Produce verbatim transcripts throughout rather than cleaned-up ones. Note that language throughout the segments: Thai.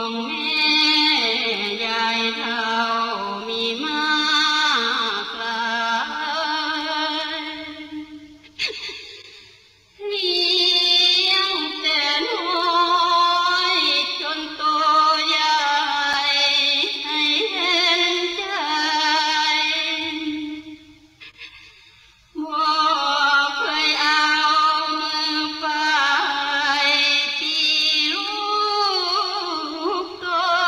งแม่ยายเฒ่ามีมากหลายเลี้ยงแต่น้อยจนโตใหญ่ให้เห็นใจบ่เคยเอามือไปที่ลูกต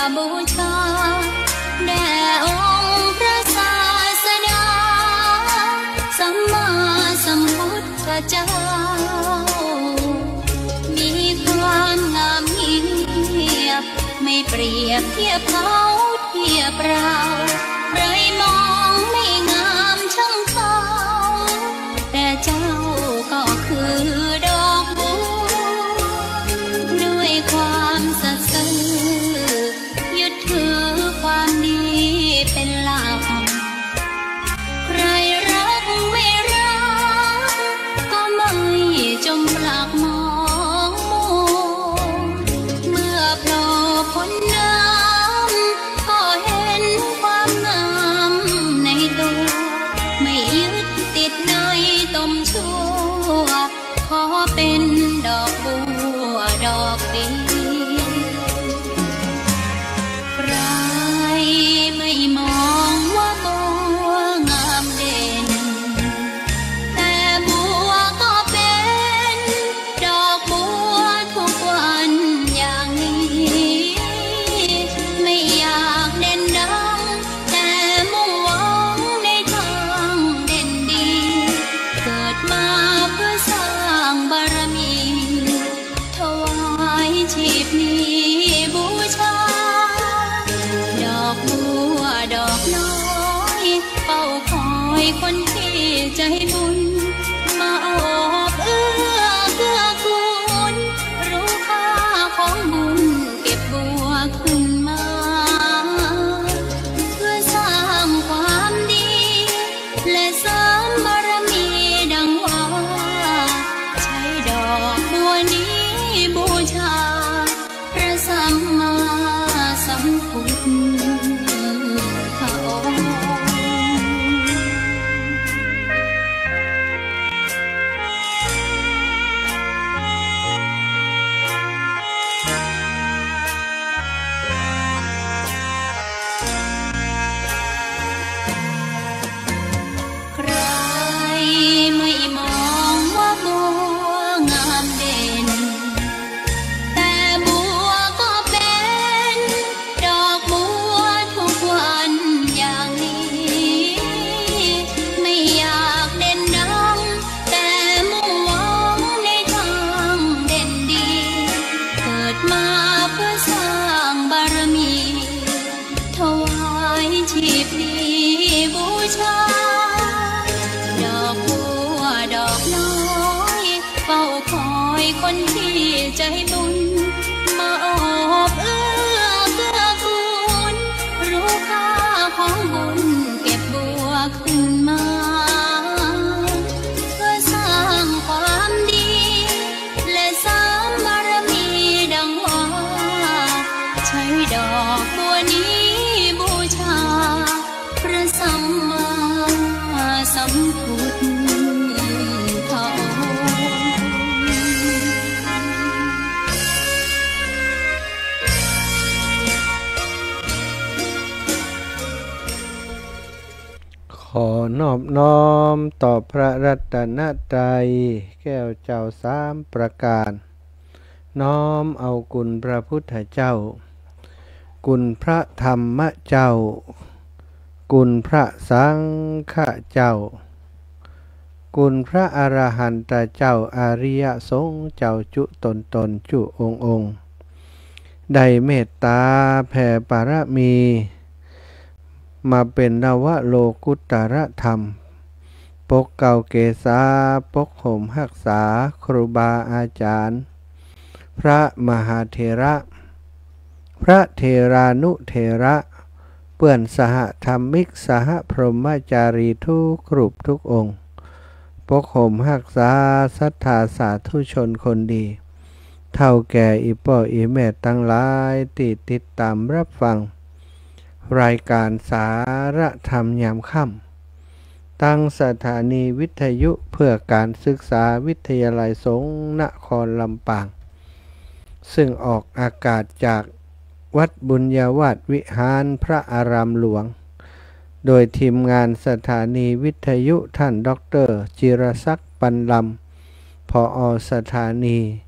บูชาแด่องค์พระศาสดาสัมมาสัมพุทธเจ้ามีความงามเงียบไม่เปรียบเทียบเขาเทียบเราใครมองไม่งามช่างเขาแต่เจ้าก็คือดอกบัวด้วยความสัตย์ซื่อยึดถือความดีเป็นหลักใครรักไม่รักก็ไม่จมปลักมองมัวเมื่อโผล่พ้นน้ำก็เห็นความงามในตัวไม่ยึดติดในตมชั่วขอเป็นดอกบัวดอกเดียวใครไม่มองว่าบัวงามเด่นแต่บัวก็เป็นดอกบัวทุกวันอย่างนี้ไม่อยากเด่นดังแต่มุ่งหวังในทางเด่นดีเกิดมาเพื่อสร้างบารมีถวายชีพนี้บูชาดอกบัวดอกน้อยเฝ้าคอยคนที่ใจบุญมาโอบเอื้อเกื้อกูลรู้ค่าของบุญเก็บบัวขึ้นมาเพื่อสร้างความดีและเสริมบารมีดังว่าใช้ดอกบัวนี้บูชาพระสัมมาสัมพุทธองค์ใครไม่มองว่าบัวงามเด่นแต่บัวก็เป็นดอกบัวทุกวันอย่างนี้ไม่อยากเด่นดังแต่มุ่งหวังในทางเด่นดีเกิดมาเพื่อสร้างบารมีถวายชีพนี้บูชาดอกบัวดอกน้อยเฝ้าคอยคนที่ใจบุญมาโอบเอื้อเกื้อกูลรู้ค่าของบุญเก็บบัวขึ้นมาเพื่อสร้างความดีและสร้างบารมีดังว่าใช้ดอกบัวนี้บูชาพระสัมมาสัมพุทธองค์ขอนอบน้อมต่อพระรัตนตรัยแก้วเจ้าสามประการ น้อมเอากุณพระพุทธเจ้ากุณพระธรรมเจ้ากุณพระสังฆเจ้ากุณพระอรหันตเจ้าอริยสงฆ์เจ้าจุตนตนจุองค์องค์ได้เมตตาแผ่ปารมีมาเป็นนวโลกุตตรธรรมปกเก่าเกษาปกห่มรักษาครูบาอาจารย์พระมหาเถระพระเถรานุเถระเปื่อนสหธรรมิกสหพรหมจารีทุกรูปทุกองค์ปกห่มรักษาศรัทธาสาธุชนคนดีเท่าแก่อีป่ออีแม่ตั้งหลายติดติดตามรับฟังรายการสาระธรรมยามค่ำตั้งสถานีวิทยุเพื่อการศึกษาวิทยาลัยสงฆ์นครลำปางซึ่งออกอากาศจากวัดบุญญาวาสวิหารพระอารามหลวงโดยทีมงานสถานีวิทยุท่านดรจิรศักดิ์ปันลำผอ.สถานี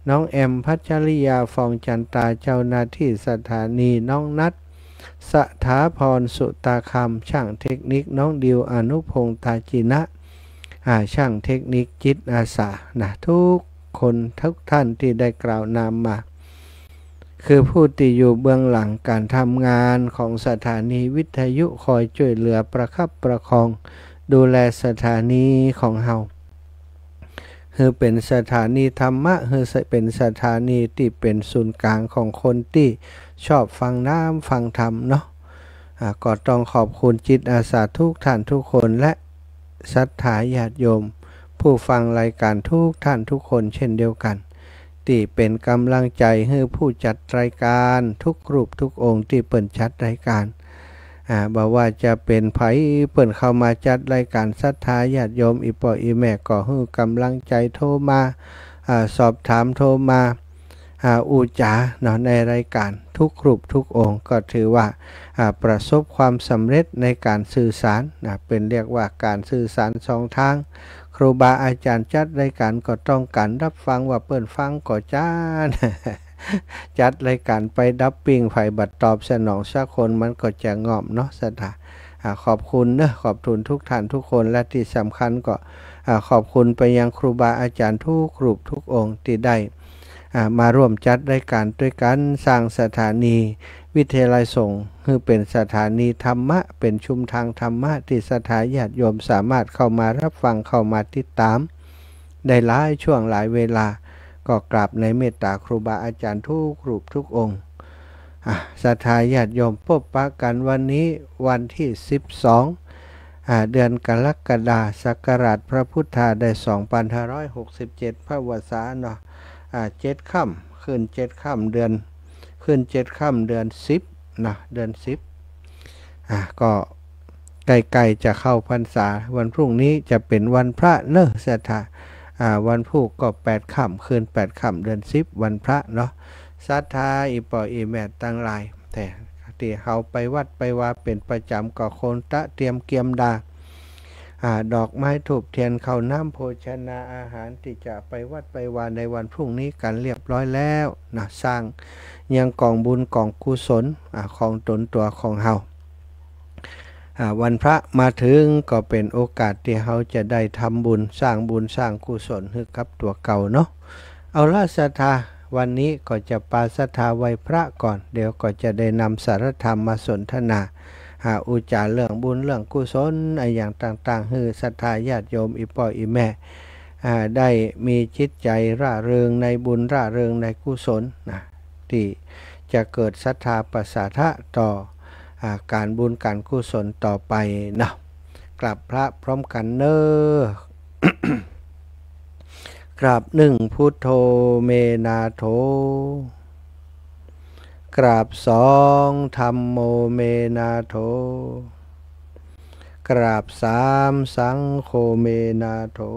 น้องแอมพัชริยาฟองจันตาเจ้าหน้าที่สถานีน้องนัทสถาพรสุตาคำช่างเทคนิคน้องดิวอนุพงษ์ตาจินะช่างเทคนิคจิตอาสานะทุกคนทุกท่านที่ได้กล่าวนามมาคือผู้ที่อยู่เบื้องหลังการทำงานของสถานีวิทยุคอยช่วยเหลือประคับประคองดูแลสถานีของเฮาคือเป็นสถานีธรรมะคือเป็นสถานีที่เป็นศูนย์กลางของคนที่ชอบฟังน้ำฟังธรรมเนาะก็ต้องขอบคุณจิตอาสาทุกท่านทุกคนและศรัทธาญาติโยมผู้ฟังรายการทุกท่านทุกคนเช่นเดียวกันที่เป็นกำลังใจให้ผู้จัดรายการทุกรูปทุกองค์ที่เปิดจัดรายการอ่าบอกว่าจะเป็นไผเปิดเข้ามาจัดรายการศรัทธาญาติโยมอีปออีแม่ก็ให้กำลังใจโทรมาอ่าสอบถามโทรมาอ่าอูจาเนาะในรายการทุกรูปทุกองค์ก็ถือว่าอ่าประสบความสำเร็จในการสื่อสารนะเป็นเรียกว่าการสื่อสารสองทางครูบาอาจารย์จัดรายการก็ต้องการรับฟังว่าเปิ้นฟังก็จ้า จัดรายการไปดับปิ้งไฟบัดตอบสนองสักคนมันก็จะงอมเนาะสถาขอบคุณเนอะขอบคุณทุกท่านทุกคนและที่สำคัญก็ขอบคุณไปยังครูบาอาจารย์ทุกรูปทุกองค์ที่ได้มาร่วมจัดรายการด้วยกันสร้างสถานีวิทยาลัยสงฆ์คือเป็นสถานีธรรมะเป็นชุมทางธรรมะที่ศรัทธาญาติโยมสามารถเข้ามารับฟังเข้ามาติดตามได้หลายช่วงหลายเวลาก็กราบในเมตตาครูบาอาจารย์ทุกรูปทุกองค์ศรัทธาญาติโยมพบปะกันวันนี้วันที่สิบสองเดือนกรกฎาคมศักราชพระพุทธาได้สองพันห้าร้อยหกสิบเจ็ดพระวสาเนาะเจ็ดค่ำขึ้นเจ็ดค่ำเดือนขึ้นเจ็ดค่ำเดือนสิบนะเดือนสิบอ่ะก็ใกล้ๆจะเข้าพรรษาวันพรุ่งนี้จะเป็นวันพระเนอะศรัทธาอ่าวันพุธก็แปดค่ำคืนแปดค่ำเดือนสิบวันพระเนาะศรัทธาอีปออีแม่ตั้งหลายแต่ที่เฮาไปวัดไปว่าเป็นประจำก็โคนตะเตรียมเกียมดาอ่าดอกไม้ถูกเทียนข้าวน้ำโภชนาอาหารที่จะไปวัดไปวาในวันพรุ่งนี้กันเรียบร้อยแล้วนะสร้างยังกองบุญกองกุศลอ่าของตนตัวของเฮาวันพระมาถึงก็เป็นโอกาสที่เราจะได้ทำบุญสร้างบุญสร้างกุศลให้กับตัวเก่าเนาะเอาละศรัทธาวันนี้ก็จะปาศรัทธาไว้พระก่อนเดี๋ยวก็จะได้นำสารธรรมมาสนทนาหาอุจาเรื่องบุญเรื่องกุศลอะไรอย่างต่างๆให้ศรัทธาญาติโยมอีพ่ออีแม่ได้มีจิตใจร่าเริงในบุญร่าเริงในกุศลนะที่จะเกิดศรัทธาประสาทะต่อการบุญการกุศลต่อไปนะกราบพระพร้อมกันเนอกราบหนึ่งพุทโธเมนาโถกราบสองธัมโมเมนาโถกราบสามสังโฆเมนาโถ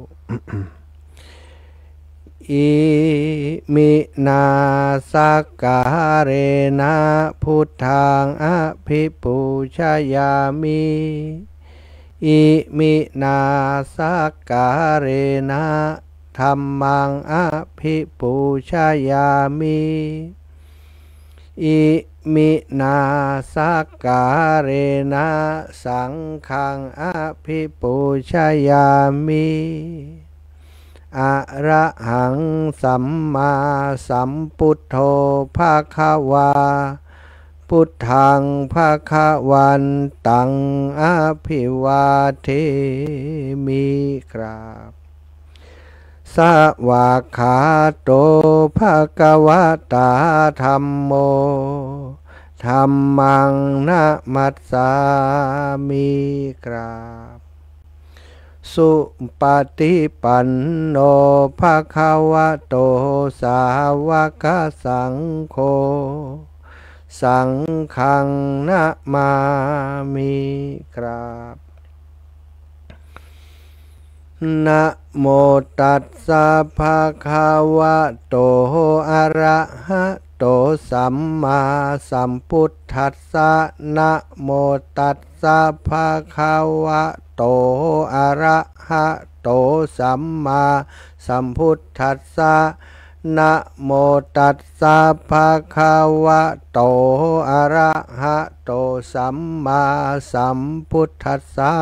อิมินาสักการะนะพุทธังอภิปูชยามิอิมินาสักการะนะธัมมังอภิปูชยามิอิมินาสักการะนะสังฆังอภิปูชยามิอะระหังสัมมาสัมพุทโธภะคะวาพุทธังภะคะวันตังอภิวาเทมิครับสวากขาโตภะคะวะตาธัมโมธัมมังนะมัสสามิครับสุปฏิปันโนภะคะวะโตสาวกสังโฆสังฆังนะมามิครับนะโมตัสสะภะคะวะโตอะระหะโตสัมมาสัมพุทธัสสะนะโมตัสสะภะคะวะโตอะระหะโตสัมมาสัมพุทธัสสะนะโมตัสสะภะคะวะโตอะระหะโตสัมมาสัมพุทธัสสะ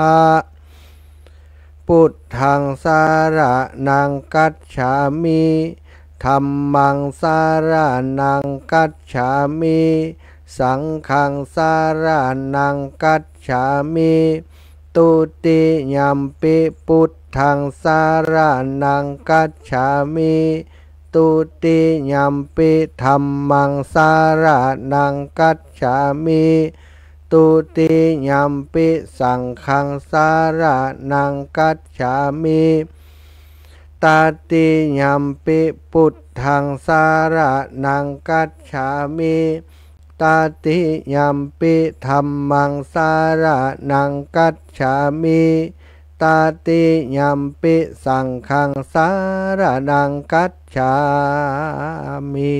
พุทธังสารนังกัจฉามิธัมมังสารนังกัจฉามิสังฆังสารนังกัจฉามิตุติยัมปิพุทธังสารนังกัจฉามิตุติยัมปิธัมมังสารนังกัจฉามิตุติยัมปิสังฆังสารนังกัจฉามิตาติยัมปิพุทธังสารนังกัจฉามิตาติยัมปิธัมมังสารนังกัจฉามิตาติยัมปิสังฆังสารนังกัจฉามิ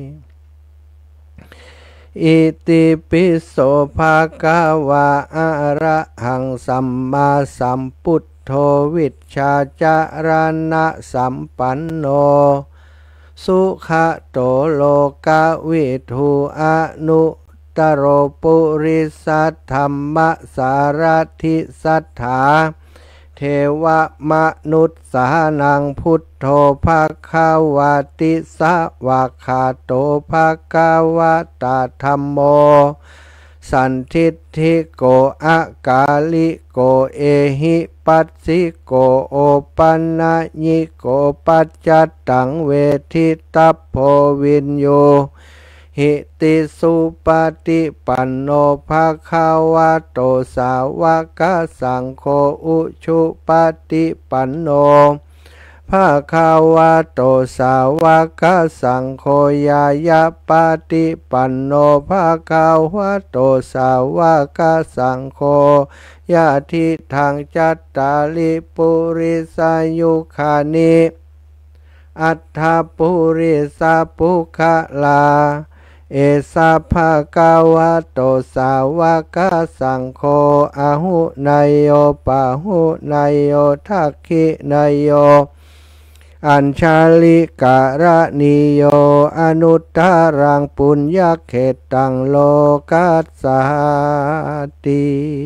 อิติปิโสภะคะวะอะระหังสัมมาสัมพุทโธวิชชาจารณะสัมปันโนสุขโตโลกวิทูอนุตโรปุริสัทธัมมะสารถิสัทธาเทวมนุษย์สานังพุทโธภะคะวะติสวะคาโตภะคะวะตาธัมโมสันทิฏฐิโกอากาลิโกเอหิปัสสิโกโอปันนะญิโกปัจจัตตังเวทิตัพโพวินโยหิติสุปฏิปันโนภะคะวะโตสาวกสังโฆอุชุปฏิปันโนภะคะวะโตสาวกสังโฆยายาปฏิปันโนภะคะวะโตสาวกสังโฆยะทิทังจัตตาลิปุริสายุคานิอัฏฐปุริสาปุคะลาเอสะภะคะวะโตสาวกสังโฆอะหุนายโยปะหุนายโยทักขินายโยอัญชาลิการะนิโยอนุตตรังปุญญเขตังโลกัสสาติ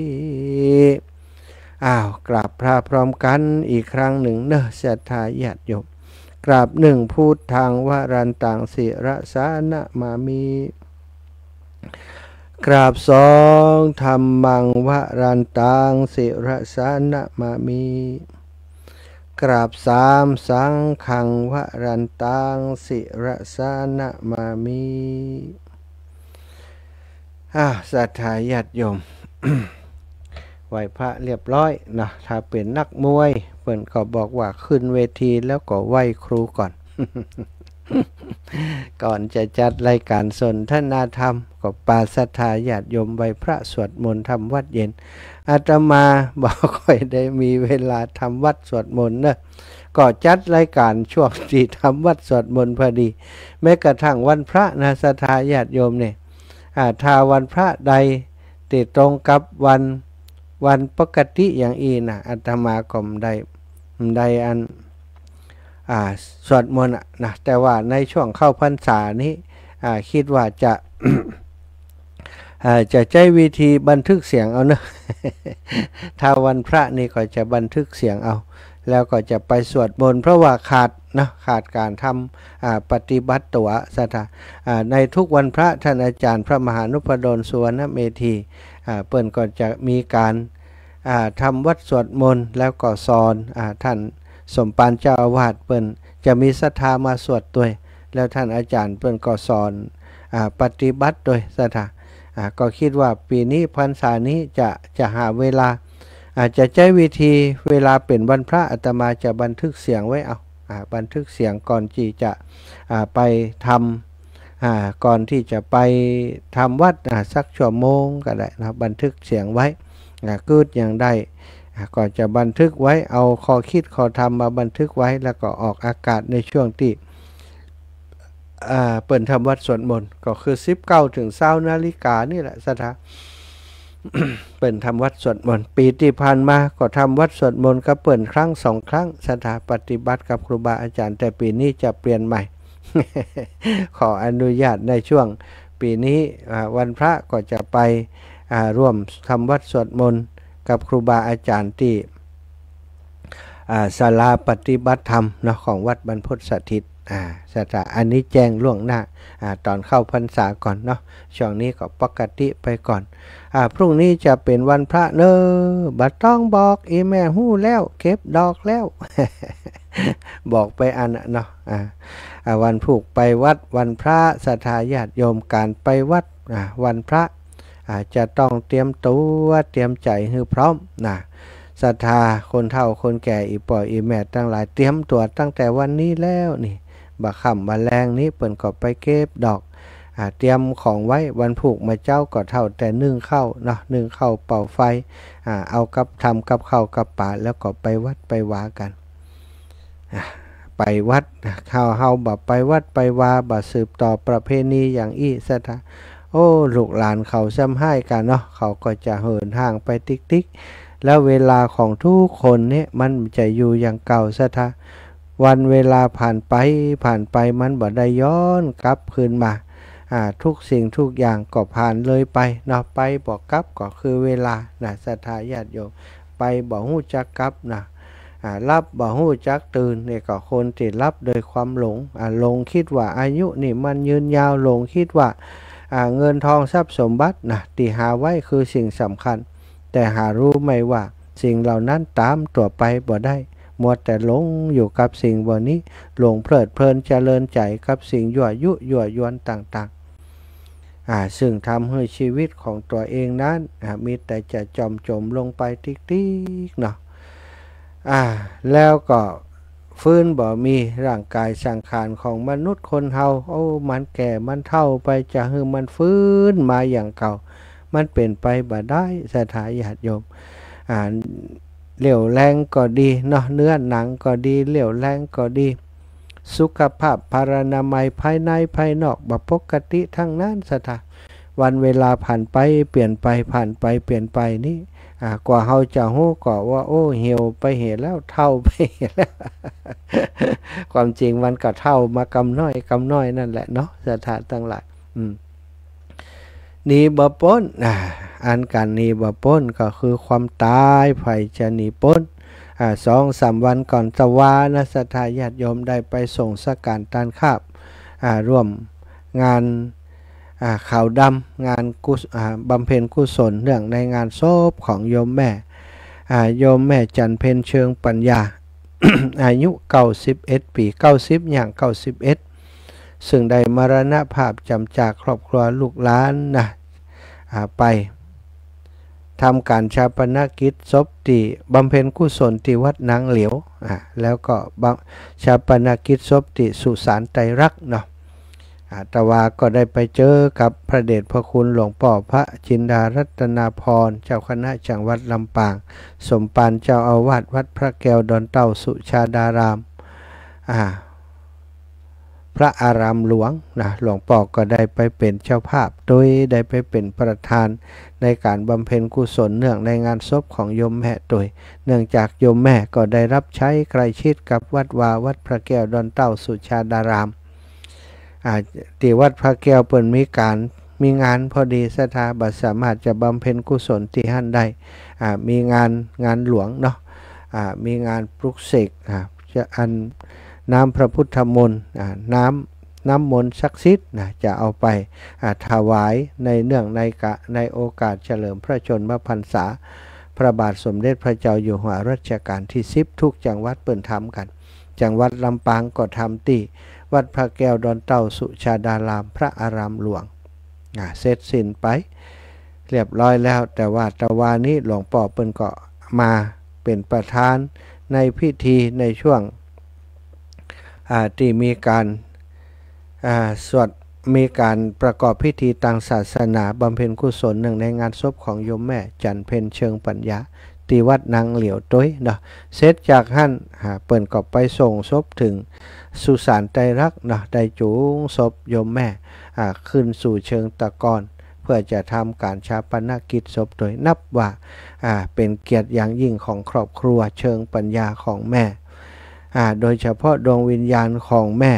อ้าวกราบพระพร้อมกันอีกครั้งหนึ่งเนอะศรัทธาญาติโยมกราบหนึ่งพูดทางวรันตังศิรสานะมามีกราบสองธรรมังวรันตังศิรสานะมามีกราบสามสังฆังวรันตังศิรสานะมามีอ่าศรัทธาญาติโยม ไหว้พระเรียบร้อยนะถ้าเป็นนักมวยเปิ้นก็บอกว่าขึ้นเวทีแล้วก็ไหว้ครูก่อน ก่อนจะจัดรายการสนทนาธรรมก็ปาศรัทธาญาติโยมไหว้พระสวดมนต์ทำวัดเย็นอาตมาบอกค่อยได้มีเวลาทำวัดสวดมนต์นะก็จัดรายการช่วงที่ทำวัดสวดมนต์พอดีแม้กระทั่งวันพระนะศรัทธาญาติโยมเนี่ยถ้าวันพระใดติดตรงกับวันวันปกติอย่างอีนะอาตมาก็ไม่ได้ไม่ได้อันอ่าสวดมนต์นะแต่ว่าในช่วงเข้าพรรษานี้อ่าคิดว่าจะ อ่าจะใช้วิธีบันทึกเสียงเอาเนอะ ถ้าวันพระนี่ก็จะบันทึกเสียงเอาแล้วก็จะไปสวดมนต์เพราะว่าขาดนะขาดการทำอ่าปฏิบัติตัวศรัทธาอ่าในทุกวันพระท่านอาจารย์พระมหานุพดลสุวรรณเมธีอ่าเปิ้นก็จะมีการอ่าทำวัดสวดมนต์แล้วก็สอนอ่าท่านสมปานเจ้าอาวาสเปิ้นจะมีศรัทธามาสวดด้วยแล้วท่านอาจารย์เปิ้นก็สอนอ่าปฏิบัติโดยศรัทธาอ่าก็คิดว่าปีนี้พรรษานี้จะจะหาเวลาอาจจะใช้วิธีเวลาเป็นวันพระอาตมาจะบันทึกเสียงไว้เอาอ่าบันทึกเสียงก่อนที่จะอ่าไปทำอ่าก่อนที่จะไปทำวัดอ่าสักชั่วโมงก็ได้นะบันทึกเสียงไว้อ่ากืดอย่างได้ก็จะบันทึกไว้เอาข้อคิดข้อธรรมมาบันทึกไว้แล้วก็ออกอากาศในช่วงที่อ่าเปิดทำวัดสวดมนต์ก็คือสิบเก้าถึงเช้านาฬิกานี่แหละศรัทธา เปิดทำวัดสวดมนต์ปีที่ผ่านมาก็ทำวัดสวดมนต์ก็เปิดครั้งสองครั้งศรัทธาปฏิบัติกับครูบาอาจารย์แต่ปีนี้จะเปลี่ยนใหม่ขออนุญาตในช่วงปีนี้วันพระก็จะไปร่วมทำวัดสวดมนต์กับครูบาอาจารย์ที่ศาลาปฏิบัติธรรมเนาะของวัดบรรพตสถิตอ่าสถานอันนี้แจ้งล่วงหน้าอ่าตอนเข้าพรรษาก่อนเนาะช่วงนี้ก็ปกติไปก่อนอ่าพรุ่งนี้จะเป็นวันพระเนอบัดต้องบอกอีแม่ฮู้แล้วเก็บดอกแล้ว บอกไปอันเนาะอ่าอ่าวันผูกไปวัดวันพระศรัทธาญาติโยมการไปวัดอ่าวันพระอ่าจะต้องเตรียมตัวเตรียมใจให้พร้อมนะศรัทธาคนเฒ่าคนแก่อีป่ออีแม่ทั้งหลายเตรียมตัวตั้งแต่วันนี้แล้วนี่บักค่ำบักแรงนี้เปิ่นก็ไปเก็บดอกอ่าเตรียมของไว้วันผูกมาเจ้าก็เท่าแต่นึ่งข้าวเนาะนึ่งข้าวเป่าไฟอ่าเอากับทำกับข้าวกับป่าแล้วก็ไปวัดไปวากันไปวัดข้าวเฮาบ่ไปวัดไปวาบ่สืบต่อประเพณีอย่างอี้ศรัทธาโอ้ลูกหลานเขาซ้ำให้กันเนาะเขาก็จะเหินห่างไปติ๊กติ๊กแล้วเวลาของทุกคนเนี่ยมันจะอยู่อย่างเก่าศรัทธาวันเวลาผ่านไปผ่านไปมันบ่ได้ย้อนกลับคืนมาอ่าทุกสิ่งทุกอย่างก็ผ่านเลยไปเนาะไปบ่กลับก็คือเวลานะศรัทธาญาติโยมไปบ่ฮู้จักกลับนะอ่ารับบ่ฮู้จักตื่นนี่ก็คนที่รับโดยความหลงอ่าหลงคิดว่าอายุนี่มันยืนยาวหลงคิดว่าอ่าเงินทองทรัพย์สมบัตินะที่หาไว้คือสิ่งสำคัญแต่หารู้ไหมว่าสิ่งเหล่านั้นตามตัวไปบ่ได้มัวแต่หลงอยู่กับสิ่งบ่นี้หลงเพลิดเพลินเจริญใจกับสิ่งยั่วยุยั่วยวนต่างๆอ่าซึ่งทำให้ชีวิตของตัวเองนั้นอ่ามีแต่จะจมจมลงไปติ๊กๆเนาะอ่าแล้วก็ฟื้นบ่มีร่างกายสังขารของมนุษย์คนเฮาโอ้มันแก่มันเฒ่าไปจะให้มันฟื้นมาอย่างเก่ามันเป็นไปบ่ได้ศรัทธาญาติโยมอ่าเหลวแรงก็ดีเนาะเนื้อหนังก็ดีเหลวแรงก็ดีสุขภาพพรรณนามัยภายในภายนอกบ่ปกติทั้งนั้นศรัทธาวันเวลาผ่านไปเปลี่ยนไปผ่านไปเปลี่ยนไปนี่อ่ากว่าเฮาจะฮู้ก็ว่าโอ้เหี่ยวไปเห็นแล้วเฒ่าไปเห็นแล้ว ความจริงมันก็เฒ่ามากำน้อยกำน้อยนั่นแหละเนาะศรัทธาทั้งหลายอืมหนีบ่พ้นอ่าอันการหนีบ่พ้นก็คือความตายไผจะหนีพ้นอ่า สองสาม วันก่อนตะวานะศรัทธาญาติโยมได้ไปส่งสักการตานคาบอ่าร่วมงานอ่าขาวดำงานกุศอ่าบำเพ็ญกุศลเนื่องในงานศพของโยมแม่อ่าโยมแม่จันเพ็ญเชิงปัญญา อายุเก้าสิบเอ็ดปีเก้าสิบอย่างเก้าสิบเอ็ดซึ่งได้มรณภาพจำจากครอบครัวลูกหลานนะไปทำการชาปนกิจศพที่บำเพ็ญกุศลที่วัดนางเหลียวอ่าแล้วก็ชาปนกิจศพที่สุสานไตรรักษ์เนาะแต่ว่าก็ได้ไปเจอกับพระเดชพระคุณหลวงพ่อพระจินดารัตนาพรเจ้าคณะจังหวัดลำปางสมปานเจ้าอาวาสวัดพระแก้วดอนเต้าสุชาดารามอ่าพระอารามหลวงนะหลวงพ่อก็ได้ไปเป็นเจ้าภาพโดยได้ไปเป็นประธานในการบำเพ็ญกุศลเนื่องในงานศพของโยมแม่โดยเนื่องจากโยมแม่ก็ได้รับใช้ใกล้ชิดกับวัดวาวัดพระแก้วดอนเต้าสุชาดารามอ่าที่วัดพระแก้วเปิ่นมีการมีงานพอดีศรัทธาบ่สามารถจะบำเพ็ญกุศลที่หั่นได้อ่ามีงานงานหลวงเนาะอ่ามีงานปลุกเสกอ่าจะอันน้ำพระพุทธมนต์น้ำน้ำมนต์ศักดิ์สิทธิ์นะจะเอาไปถวายในเนื่องในกะในโอกาสเฉลิมพระชนมพรรษาพระบาทสมเด็จพระเจ้าอยู่หัวรัชกาลที่สิบทุกจังหวัดเปิ่นทำกันจังหวัดลำปางก็ทำที่วัดพระแก้วดอนเต้าสุชาดารามพระอารามหลวงเสร็จสิ้นไปเรียบร้อยแล้วแต่ว่าตะวานี้หลวงพ่อเปิ่นก็มาเป็นประธานในพิธีในช่วงที่มีการสวดมีการประกอบพิธีทางศาสนาบำเพ็ญกุศลหนึ่งในงานศพของโยมแม่จันเพ็ญเชิงปัญญาที่วัดนางเหลียวต้ยเนาะเสร็จจากหั่นเปิ่นก็ไปส่งศพถึงสุสานไตรรักษ์เนาะได้จูงศพโยมแม่ขึ้นสู่เชิงตะกอนเพื่อจะทำการชาปนกิจศพโดยนับว่าเป็นเกียรติอย่างยิ่งของครอบครัวเชิงปัญญาของแม่โดยเฉพาะดวงวิญญาณของแม่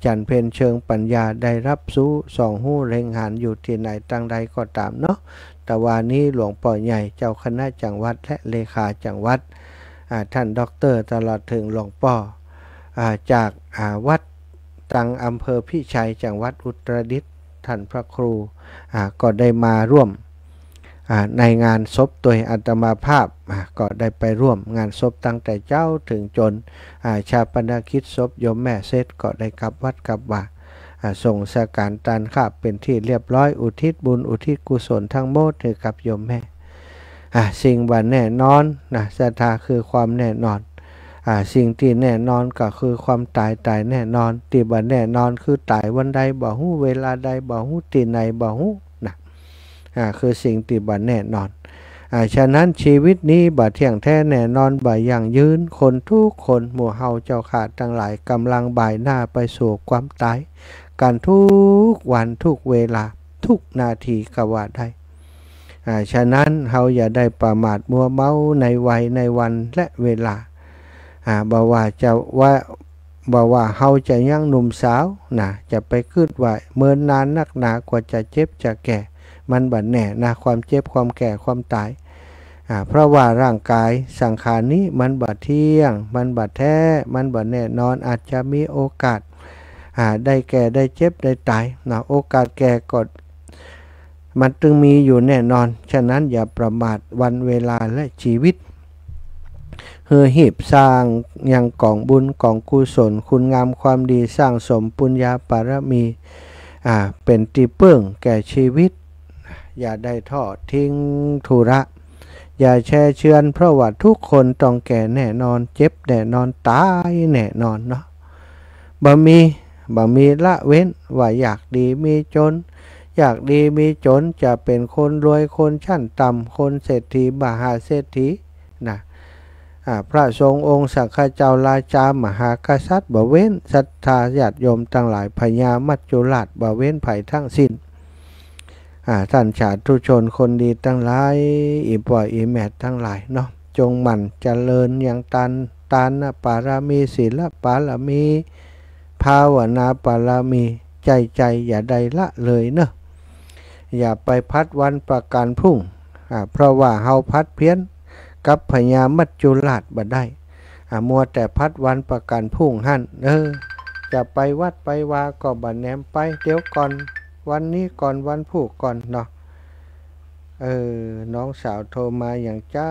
จันเพนเชิงปัญญาได้รับสู้สองหู้เร่งหันอยู่ที่ไหนตั้งใดก็ตามเนาะแต่วันนี้หลวงพ่อใหญ่เจ้าคณะจังหวัดและเลขาจังหวัดท่านด็อกเตอร์ตลอดถึงหลวงพ่อจากวัดตังอำเภอพิชัยจังหวัดอุตรดิตถ์ท่านพระครูก็ได้มาร่วมในงานศพโดยอาตมาภาพก็ได้ไปร่วมงานศพตั้งแต่เจ้าถึงจนชาปนกิจศพโยมแม่เสร็จก็ได้กลับวัดกลับว่าส่งสการตานข้าเป็นที่เรียบร้อยอุทิศบุญอุทิศกุศลทั้งหมดให้กับโยมแม่สิ่งว่าแน่นอนนะศรัทธาคือความแน่นอนสิ่งที่แน่นอนก็คือความตายตายแน่นอนที่บ่แน่นอนคือตายวันใดบ่ฮู้เวลาใดบ่ฮู้ที่ไหนบ่ฮู้นะคือสิ่งที่บ่แน่นอนฉะนั้นชีวิตนี้บ่เที่ยงแท้แน่นอนบ่ยั่งยืนคนทุกคนหมู่เฮาเจ้าขาดทั้งหลายกำลังบ่ายหน้าไปสู่ความตายกันทุกวันทุกเวลาทุกนาทีก็ว่าได้ฉะนั้นเฮาอย่าได้ประมาทมัวเมาในวัยในวันและเวลาบ่ว่าจะว่าบ่ว่าเฮาจะยังหนุ่มสาวนะจะไปคิดว่าเมินนานนักหนากว่าจะเจ็บจะแก่มันบัดแน่นะความเจ็บความแก่ความตายเพราะว่าร่างกายสังขารนี้มันบัดเที่ยงมันบัดแท้มันบัดแน่นอนอาจจะมีโอกาสได้แก่ได้เจ็บได้ตายนะโอกาสแก่ก็มันจึงมีอยู่แน่นอนฉะนั้นอย่าประมาทวันเวลาและชีวิตเฮือหีบสร้างยังกองบุญกองกุศลคุณงามความดีสร้างสมปุญญาปารมีอ่าเป็นที่เปิ้งแก่ชีวิตอย่าได้ทอดทิ้งธุระอย่าแช่เชือนเพราะว่าทุกคนต้องแก่แน่นอนเจ็บแน่นอนตายแน่นอนเนาะบ่มีบ่มีละเว้นว่าอยากดีมีจนอยากดีมีจนจะเป็นคนรวยคนชั้นต่ำคนเศรษฐีมหาเศรษฐีนะพระทรงองค์สังฆเจ้าราชามหากษัตริย์บ่เว้นศรัทธาญาติโยมทั้งหลายพญามัจจุราชบ่เว้นไผ่ทั้งสิ้นท่านสาธุชนคนดีทั้งหลายอีป่อยอีแมททั้งหลายเนาะจงหมั่นเจริญอย่างตันตานปารามีศีลปารามีภาวนาปารามีใจใจอย่าได้ละเลยเนาะอย่าไปพัดวันประกันพรุ่งเพราะว่าเฮาพัดเพี้ยนกับพญามัจจุราชบ่ได้มัวแต่พัดวันประกันพรุ่งหั่นเออจะไปวัดไปวาก็บ่แนมไปเดี๋ยวก่อนวันนี้ก่อนวันพุธก่อนเนาะเออน้องสาวโทรมาอย่างจ้า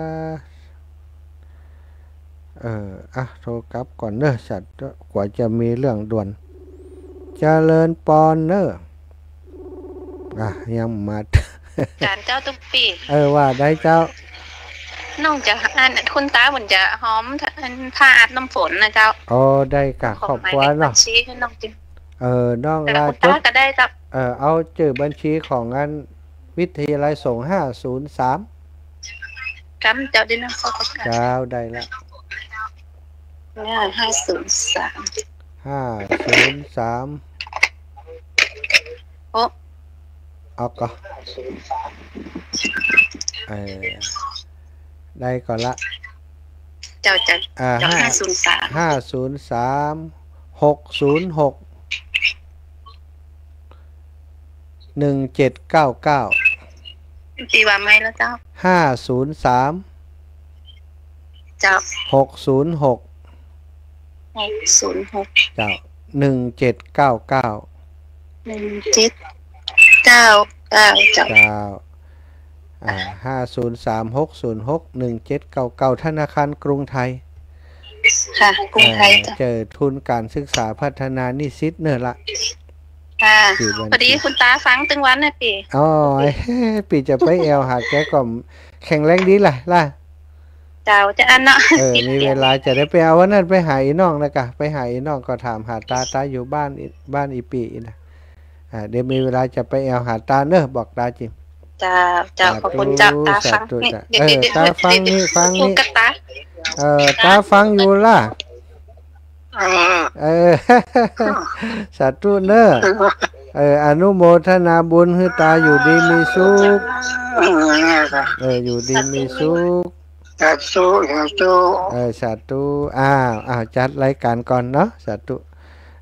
เอออ่ะโทรกลับก่อนเนอะสัตว์กว่าจะมีเรื่องด่วนเจริญปอนเนอะอ่ะยังมาจานเจ้าตุ๊กปีเออว่าได้เจ้าน้องจะอันคุณตาเหมือนจะหอมผ้าอาบน้ำฝนนะเจ้าอ๋อได้กะขอบคุณเนาะชี้ให้น้องจิเออน้องลาจุดก็ได้ครับเออเอาชื่อบัญชีของงานวิทยาลัยสงฆ์ห้าศูนย์สามครับเจ้าได้นะขอบคุณเจ้าได้ละห้าศูนย์สามห้าศูนย์สามโอ้เอาก็เออได้ก่อนละเจ้าจะอ่าห้าศูนย์สามห้าศูนย์สามหกศูนย์หกหนึ่งเจ็ดเก้าเก้าตีว่าไหมแล้วเจ้าห้าศูนย์สามเจ้าหกศูนย์หกหกศูนย์หกเจ้าหนึ่งเจ็ดเก้าเก้าหนึ่งเจ็ดเก้าเก้าเจ้าเจ้าอ่าห้าศูนย์สามหกศูนย์หกหนึ่งเจ็ดเก้าเก้าธนาคารกรุงไทยค่ะกรุงไทยเจอทุนการศึกษาพัฒนานิสิตเนอะละค่ะพอดีคุณตาฟังตึงวันนะปีอ๋อปีจะไปแอลหาแกก็แข็งแรงดีล่ะล่ะเจ้าจะอันเนาะเออมีเวลาจะได้ไปเอาวันนั้นไปหาอีน้องนะกะไปหาอีน้องก็ถามหาตาตาอยู่บ้านบ้านอีปีนะอ่าเดี๋ยวมีเวลาจะไปแอลหาตาเนอะบอกตาจิมจ้าเจ้าขอบคุณจ้าตาฟังเออตาฟังนี่ฟังนี่เออตาฟังอยู่ล่ะเออสาธุเนอะเอออนุโมทนาบุญให้ตาอยู่ดีมีสุขเอออยู่ดีมีสุขสาธุสาธุเออสาธุอ้าวอ้าวจัดรายการก่อนเนาะสาธุ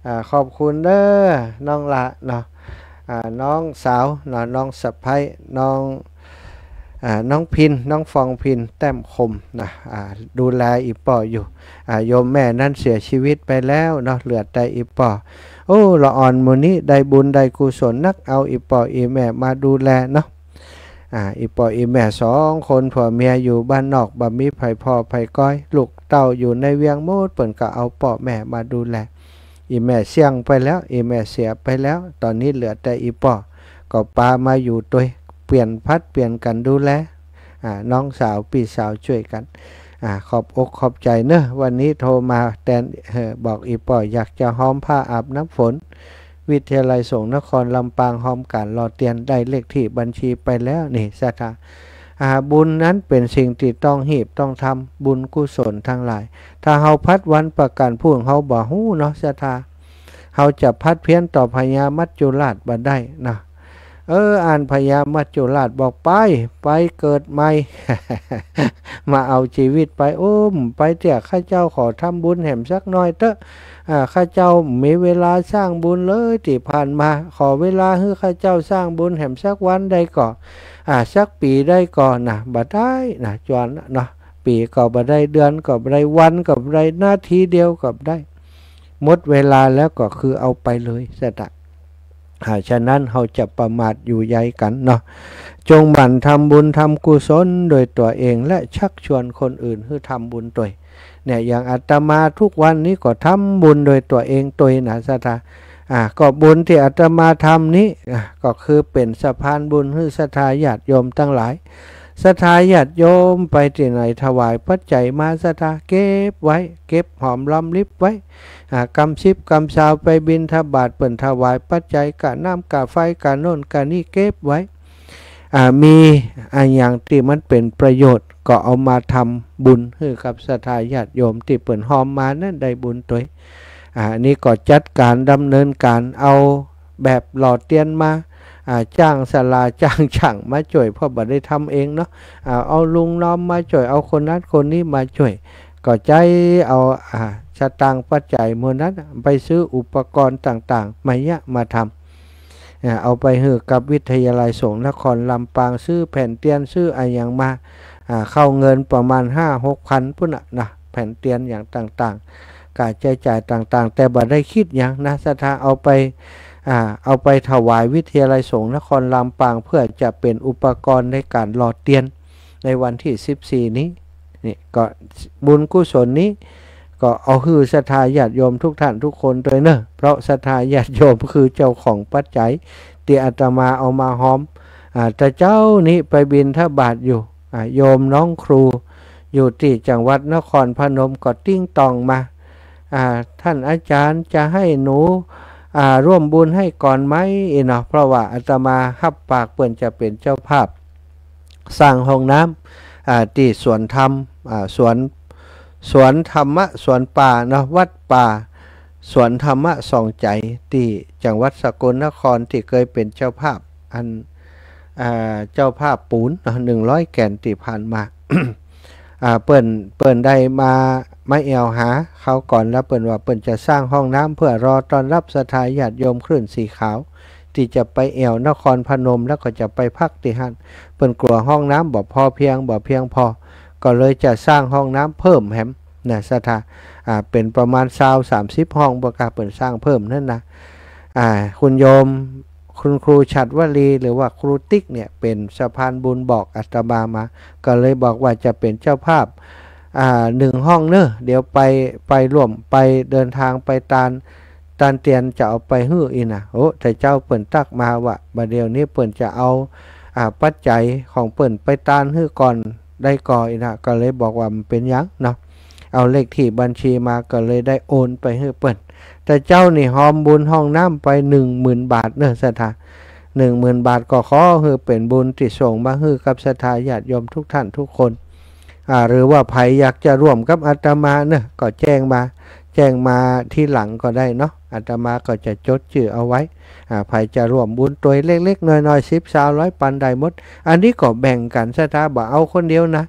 อ่าขอบคุณเด้อน้องละเนาะอ่าน้องสาวเนาะน้องสะใภ้น้องอ่าน้องพินน้องฟองพินแต้มคมนะอ่าดูแลอีป่ออยู่อ่าโยมแม่นั้นเสียชีวิตไปแล้วเนาะเหลือแต่อีป่อโอ้ละอ่อนมื้อนี้ได้บุญได้กุศลนักเอาอีป่ออีแม่มาดูแลเนาะอ่าอีป่ออีแม่สองคนผัวเมียอยู่บ้านนอกบ่มีไผพ่อไผก้อยลูกเต้าอยู่ในเวียงโมดเปิ้นก็เอาป่อแม่มาดูแลอีแม่เสี่ยงไปแล้วอีแม่เสียไปแล้วตอนนี้เหลือแต่อีป่อก็ปามาอยู่ตัวเปลี่ยนพัดเปลี่ยนกันดูแลอ่าน้องสาวพี่สาวช่วยกันอ่าขอบอกขอบใจเนอะวันนี้โทรมาแตนเออบอกอีป่ออยากจะหอมผ้าอาบน้ำฝนวิทยาลัยสงฆ์นครลำปางหอมการรอเตียนได้เลขที่บัญชีไปแล้วนี่สถาอาบุญนั้นเป็นสิ่งที่ต้องหีบต้องทำบุญกุศลทั้งหลายถ้าเฮาพัดวันประกันพูดเฮาบ่ฮู้เนาะสถาเฮาจะพัดเพี้ยนต่อพญามัจจุราชบ่ได้นะเอออ่านพญามัจจุราชบอกไปไปเกิดใหม่ มาเอาชีวิตไปโอ้มไปเถี่ยข้าเจ้าขอทำบุญแหมสักหน่อยเถอะอ่าข้าเจ้ามีเวลาสร้างบุญเลยที่ผ่านมาขอเวลาให้ข้าเจ้าสร้างบุญแหมสักวันได้ก่อนอ่าสักปีได้ก่อนนะบ่ได้นะจวนเนาะปีก็บ่ได้เดือนก็บ่ได้วันก็บ่ได้นาทีเดียวก็บ่ได้หมดเวลาแล้วก็คือเอาไปเลยสตะฉะนั้นเราจะประมาทอยู่ใยกันเนาะจงหมั่นทำบุญทำกุศลโดยตัวเองและชักชวนคนอื่นให้ทำบุญตัวเนี่ยอย่างอาตมาทุกวันนี้ก็ทำบุญโดยตัวเองตัวนะสัทธาอ่าก็บุญที่อาตมาทำนี้อ่าก็คือเป็นสะพานบุญให้ศรัทธาญาติโยมทั้งหลายศรัทธาญาติโยมไปที่ไหนถวายปัจจัยมาศรัทธาเก็บไว้เก็บหอมรอมริบไว้กำชิบกำชาวไปบิณฑบาตเปิ่นถวายปัจจัยกะน้ำกะไฟกะโน่นกะนี่เก็บไว้มีอันอย่างที่มันเป็นประโยชน์ก็เอามาทำบุญให้กับศรัทธาญาติโยมที่เปิ่นหอมมานั่นได้บุญตัวอันนี้ก็จัดการดำเนินการเอาแบบหล่อเตียนมาจ้างศาลาจ้างช่างมาช่วยเพราะบ่ได้ทำเองเนาะเอาลุงน้อมมาช่วยเอาคนนั้นคนนี้มาช่วยก็ใจเอาสตางค์ปัจจัยมูลนั้นไปซื้ออุปกรณ์ต่างๆมายะมาทำเอาไปให้กับวิทยาลัยสงฆ์นครลำปางซื้อแผ่นเตียนซื้ออะไรอย่างมาเข้าเงินประมาณ ห้าหกพันพุ่นนะแผ่นเตียนอย่างต่างๆการใช้จ่ายต่างๆแต่บ่ได้คิดอย่างนะศรัทธาเอาไปเอาไปถวายวิทยาลัยสงฆ์นครลำปางเพื่อจะเป็นอุปกรณ์ในการหล่อเตียนในวันที่สิบสี่นี้นี่ก็บุญกุศลนี้ก็เอาคือศรัทธาญาติโยมทุกท่านทุกคนด้วยเนอะเพราะศรัทธาญาติโยมคือเจ้าของปัจจัยที่อาตมาเอามาหอมแต่เจ้านี้ไปบิณฑบาตอยู่โยมน้องครูอยู่ที่จังหวัดนครพนมก็ติ้งตองมาท่านอาจารย์จะให้หนูร่วมบุญให้ก่อนไหมเนาะเพราะว่าอาตมาฮับปากเปิ่นจะเป็นเจ้าภาพสร้างห้องน้ำที่สวนธรรมสวนสวนธรรมะสวนป่าเนาะวัดป่าสวนธรรมะส่องใจที่จังหวัดสกลนครที่เคยเป็นเจ้าภาพอันเจ้าภาพปูนหนึ่งร้อยแก่นที่ผ่านมา เปิ่นเปิ่นได้มาไม่แอวหาเขาก่อนแล้วเปิ่นว่าเปิ่นจะสร้างห้องน้ำเพื่อรอต้อนรับศรัทธาญาติโยมคลื่นสีขาวที่จะไปแอวนครพนมแล้วก็จะไปพักที่หันเปิ่นกลัวห้องน้ำบ่พอเพียงบ่เพียงพอก็เลยจะสร้างห้องน้ำเพิ่มแฮมนะศรัทธาอ่าเป็นประมาณยี่สิบ สามสิบห้องประกาศเปิ่นสร้างเพิ่มนั่นนะอ่าคุณโยมคุณครูฉัตรวลีหรือว่าครูติ๊กเนี่ยเป็นสะพานบุญบอกอาตมามาก็เลยบอกว่าจะเป็นเจ้าภาพอ่าหนึ่งห้องเนอะเดี๋ยวไปไปร่วมไปเดินทางไปตานตานเตียนจะเอาไปฮื้ออีนะโอ้แต่เจ้าเปิ่นตักมาว่าบัดเดี๋ยวนี้เปิ่นจะเอาอ่าปัจจัยของเปิ่นไปตานฮื้อก่อนได้ก่ออีนะก็เลยบอกว่ามันเป็นยังเนาะเอาเลขที่บัญชีมาก็เลยได้โอนไปให้เปิ่นแต่เจ้านี่หอมบุญห้องน้ำไปหนึ่งหมื่นบาทเนอะศรัทธาหนึ่งหมื่นบาทก็ขอให้เป็นบุญที่ส่งมาให้กับศรัทธาญาติโยมทุกท่านทุกคนอ่าหรือว่าใครอยากจะร่วมกับอาตมาเนอะก็แจ้งมาแจ้งมาที่หลังก็ได้เนาะอาตมาก็จะจดชื่อเอาไว้อ่าใครจะร่วมบุญตัวเล็กๆน้อยๆสิบสาวร้อยปันได้หมดอันนี้ก็แบ่งกันศรัทธาบ่เอาคนเดียวนะ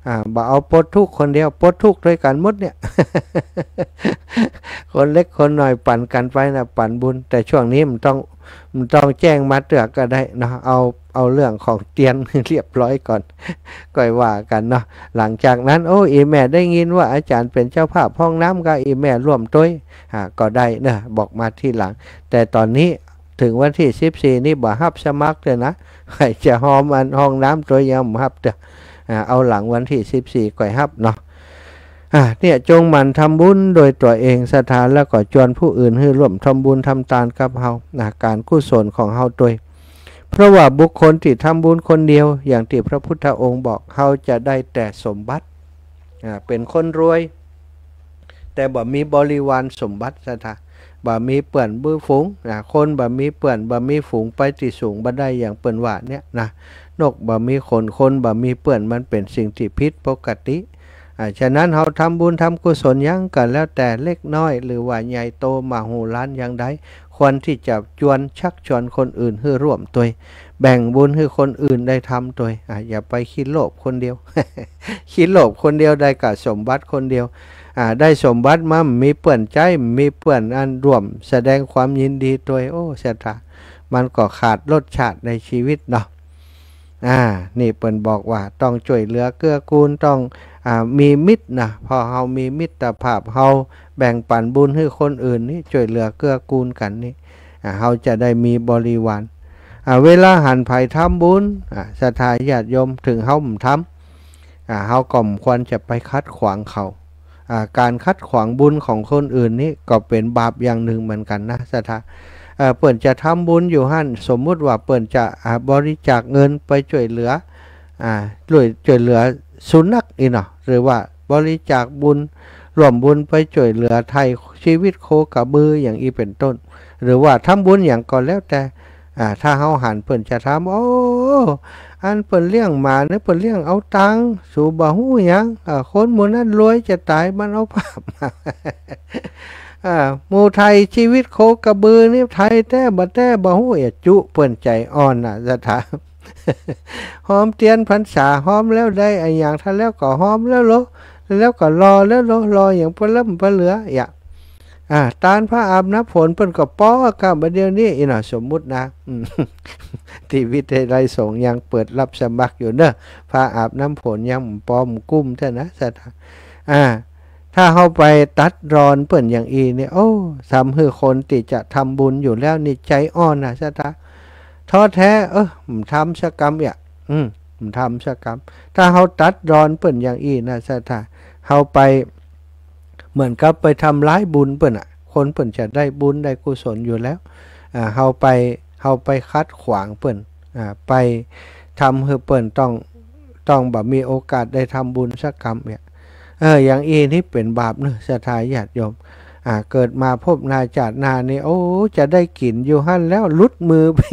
อ่าบ่เอาปลดทุกข์คนเดียวปลดทุกข์ด้วยกันหมดเนี่ย คนเล็กคนน้อยปั่นกันไปนะปั่นบุญแต่ช่วงนี้มันต้องมันต้องแจ้งมาเตือกก็ได้เนาะเอาเอาเรื่องของเตียน เรียบร้อยก่อนก่อยว่ากันเนาะหลังจากนั้นโอ้อีแม่ได้ยินว่าอาจารย์เป็นเจ้าภาพห้องน้ำก็อีแม่ร่วมด้วยอ่าก็ได้เนอะบอกมาที่หลังแต่ตอนนี้ถึงวันที่สิบสี่นี่บ่ฮับสมัครเลยนะใครจะหอมอันห้องน้ำตัวยังบ่ฮับเด้ออ่าเอาหลังวันที่สิบสี่ก่อยฮับเนาะอ่าเนี่ยจงมันทำบุญโดยตัวเองศรัทธาแล้วก็ชวนผู้อื่นให้ร่วมทำบุญทำทานกับเฮานะการกุศลของเฮาด้วยเพราะว่าบุคคลที่ทำบุญคนเดียวอย่างที่พระพุทธองค์บอกเฮาจะได้แต่สมบัติอ่าเป็นคนรวยแต่บ่มีบริวารสมบัติศรัทธาบ่มีเปื่อนบื้อฝูงนะคนบ่มีเปื่อนบ่มีฝูงไปที่สูงบ่ได้อย่างเปิ้นว่าเนี่ยนะนกบ่มีขนคนบ่มีเปื่อนมันเป็นสิ่งที่ผิดปกติอ่าฉะนั้นเฮาทำบุญทำกุศลยังกันแล้วแต่เล็กน้อยหรือว่าใหญ่โตมโหฬารอย่างใดควรที่จะชวนชักชวนคนอื่นให้ร่วมด้วยแบ่งบุญให้คนอื่นได้ทำด้วยอ่าอย่าไปคิดโลภคนเดียว คิดโลภคนเดียวได้กับสมบัติคนเดียวอ่าได้สมบัติมามีเปื่อนใจมีเปื่อนอันร่วมแสดงความยินดีด้วยโอ้เสียท่ามันก็ขาดรสชาติในชีวิตเนาะอ่านี่เปิ้นบอกว่าต้องช่วยเหลือเกื้อกูลต้องอ่ามีมิตรนะพอเฮามีมิตรภาพเฮาแบ่งปันบุญให้คนอื่นนี่ช่วยเหลือเกื้อกูลกันนี่อ่าเฮาจะได้มีบริวารอ่าเวลาหันไผทำบุญอ่าศรัทธาญาติโยมถึงเฮาบ่ทำอ่าเฮาก็บ่ควรจะไปคัดขวางเขาอ่าการคัดขวางบุญของคนอื่นนี่ก็เป็นบาปอย่างหนึ่งเหมือนกันนะศรัทธาเอ่อเปิ้นจะทำบุญอยู่หั่นสมมุติว่าเปิ้นจะอ่าบริจาคเงินไปช่วยเหลืออ่าช่วยเหลือสุนัขอีเนาะหรือว่าบริจาคบุญร่วมบุญไปช่วยเหลือไทยชีวิตโคกระบืออย่างอีเป็นต้นหรือว่าทำบุญอย่างก่อนแล้วแต่อ่าถ้าเฮาหันเปิ้นจะถามโอ้อันเปิ้นเลี้ยงหมาเนี่ยเปิ้นเลี้ยงเอาตังค์สู่บ่ฮู้หยังอ่าคนหมู่นั้นรวยจะตายมันเอาภาพมา อ่าหมู่ไทยชีวิตโคกระบือนี่ไทยแต่บ่แต่บ่ฮู้อย่าจุเปิ้นใจอ่อนน่ะจะถาม หอมเทียนพรรษาหอมแล้วได้ไอ้อย่างถ้าแล้วก็หอมแล้วโลแล้วก็รอแล้วโลรออย่างเปิ้นล่ำเปิ้นเหลืออย่าอ่าตานพระอาบน้ำฝนเปิ้นก็ป้อกับบัดเดี๋ยวนี้อีน่ะสมมุตินะที่วิทยาลัยสงฆ์ยังเปิดรับสมัครอยู่เด้อพระอาบน้ำฝนยังปอมกุ้มเท่านะสัตว์อ่าถ้าเฮาไปตัดรอนเปิ้นอย่างอีนี่โอ้ทำให้คนที่จะทำบุญอยู่แล้วนี่ใจอ่อนน่ะสัตว์ท้อแท้เออผมทำสักกรรมอ่ะอืมผมทำสักกรรมถ้าเฮาตัดรอนเปิ้นอย่างอีน่ะสัตว์เฮาไปเหมือนกับไปทำร้ายบุญเปิ้นอ่ะคนเปิ้นจะได้บุญได้กุศลอยู่แล้วอ่าเฮาไปเฮาไปคัดขวางเปิ้นอ่าไปทำให้เปิ้นต้องต้องแบบมีโอกาสได้ทำบุญสักกรรมเนี่ยเอออย่างอีนี่เป็นบาปเนอะศรัทธาญาติโยมอ่าเกิดมาพบนาจาดนานี่โอ้จะได้กินอยู่หั่นแล้วลุดมือไป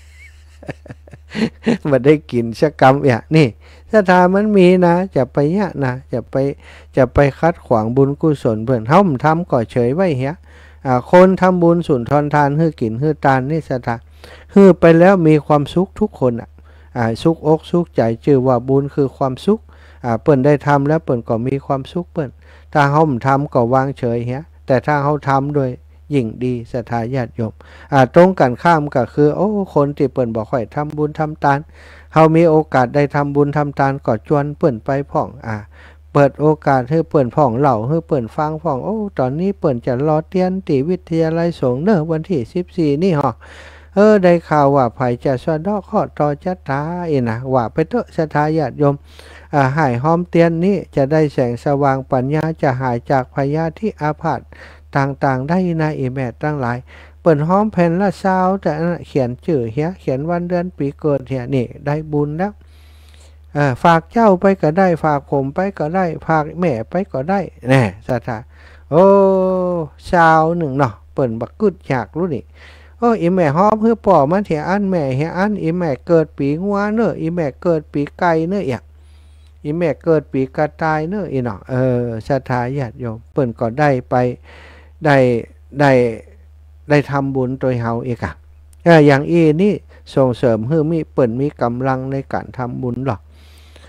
มาได้กินสักกรรมเนี่ยนี่ศรัทธามันมีนะจะไปยะนะจะไปจะไปคัดขวางบุญกุศลเพิ่นเฮาทำก็เฉยไว้เหี้ยอ่าคนทำบุญสุนทรทานฮื้อกินฮื้อทานนี่ศรัทธาฮื้อไปแล้วมีความสุขทุกคนอ่ะอ่าสุขอกสุขใจชื่อว่าบุญคือความสุขอ่าเปิ้นได้ทำแล้วเปิ้นก็มีความสุขเปิ้นถ้าเฮาทำก็วางเฉยเหี้ยแต่ถ้าเฮาทำด้วยยิ่งดีศรัทธาญาติโยมอ่าตรงกันข้ามก็คือโอ้คนที่เปิ้นบ่ค่อยทำบุญทำทานเฮามีโอกาสได้ทำบุญทำทานก็ชวนเปิ้นไปพ้องอ่าเปิดโอกาสให้เปิ้นพ้องเล่าให้เปิ้นฟังพ้องโอ้ตอนนี้เปิ้นจะรอเตียนที่วิทยาลัยสงฆ์เด้อวันที่สิบสี่นี่ฮะเออได้ข่าวว่าไผจะสะเดาะเคราะห์ต่อชะตาอีนะว่าไปเถอะศรัทธาญาติโยมอ่าหายหอมเตียนนี้จะได้แสงสว่างปัญญาจะหายจากพยาธิอาพาธต่างๆได้นะอีแม่ตั้งหลายเปิ้นหอมแผ่นละซาวแต่เขียนชื่อเฮียเขียนวันเดือนปีเกิดเฮียนี่ได้บุญแล้วเออฝากเจ้าไปก็ได้ฝากผมไปก็ได้ฝากแม่ไปก็ได้แน่ศรัทธาโอ้ซาวหนึ่งเนาะเปิ้นบักกึดอยากรู้นี่โอ้อีแม่หอมเฮือป่อมันเหียอันแม่เหียอันอีแม่เกิดปีงัวเนอะอีแม่เกิดปีไก่เนอะอ่ะอีแม่เกิดปีกระต่ายเนอะอีเนาะเออศรัทธาญาติโยมเปิ้นก็ได้ไปได้ได้ได้ทำบุญโดยเฮาเอกอ่ะอย่างอีนี่ส่งเสริมให้มีเปิ้นมีกำลังในการทำบุญหรอก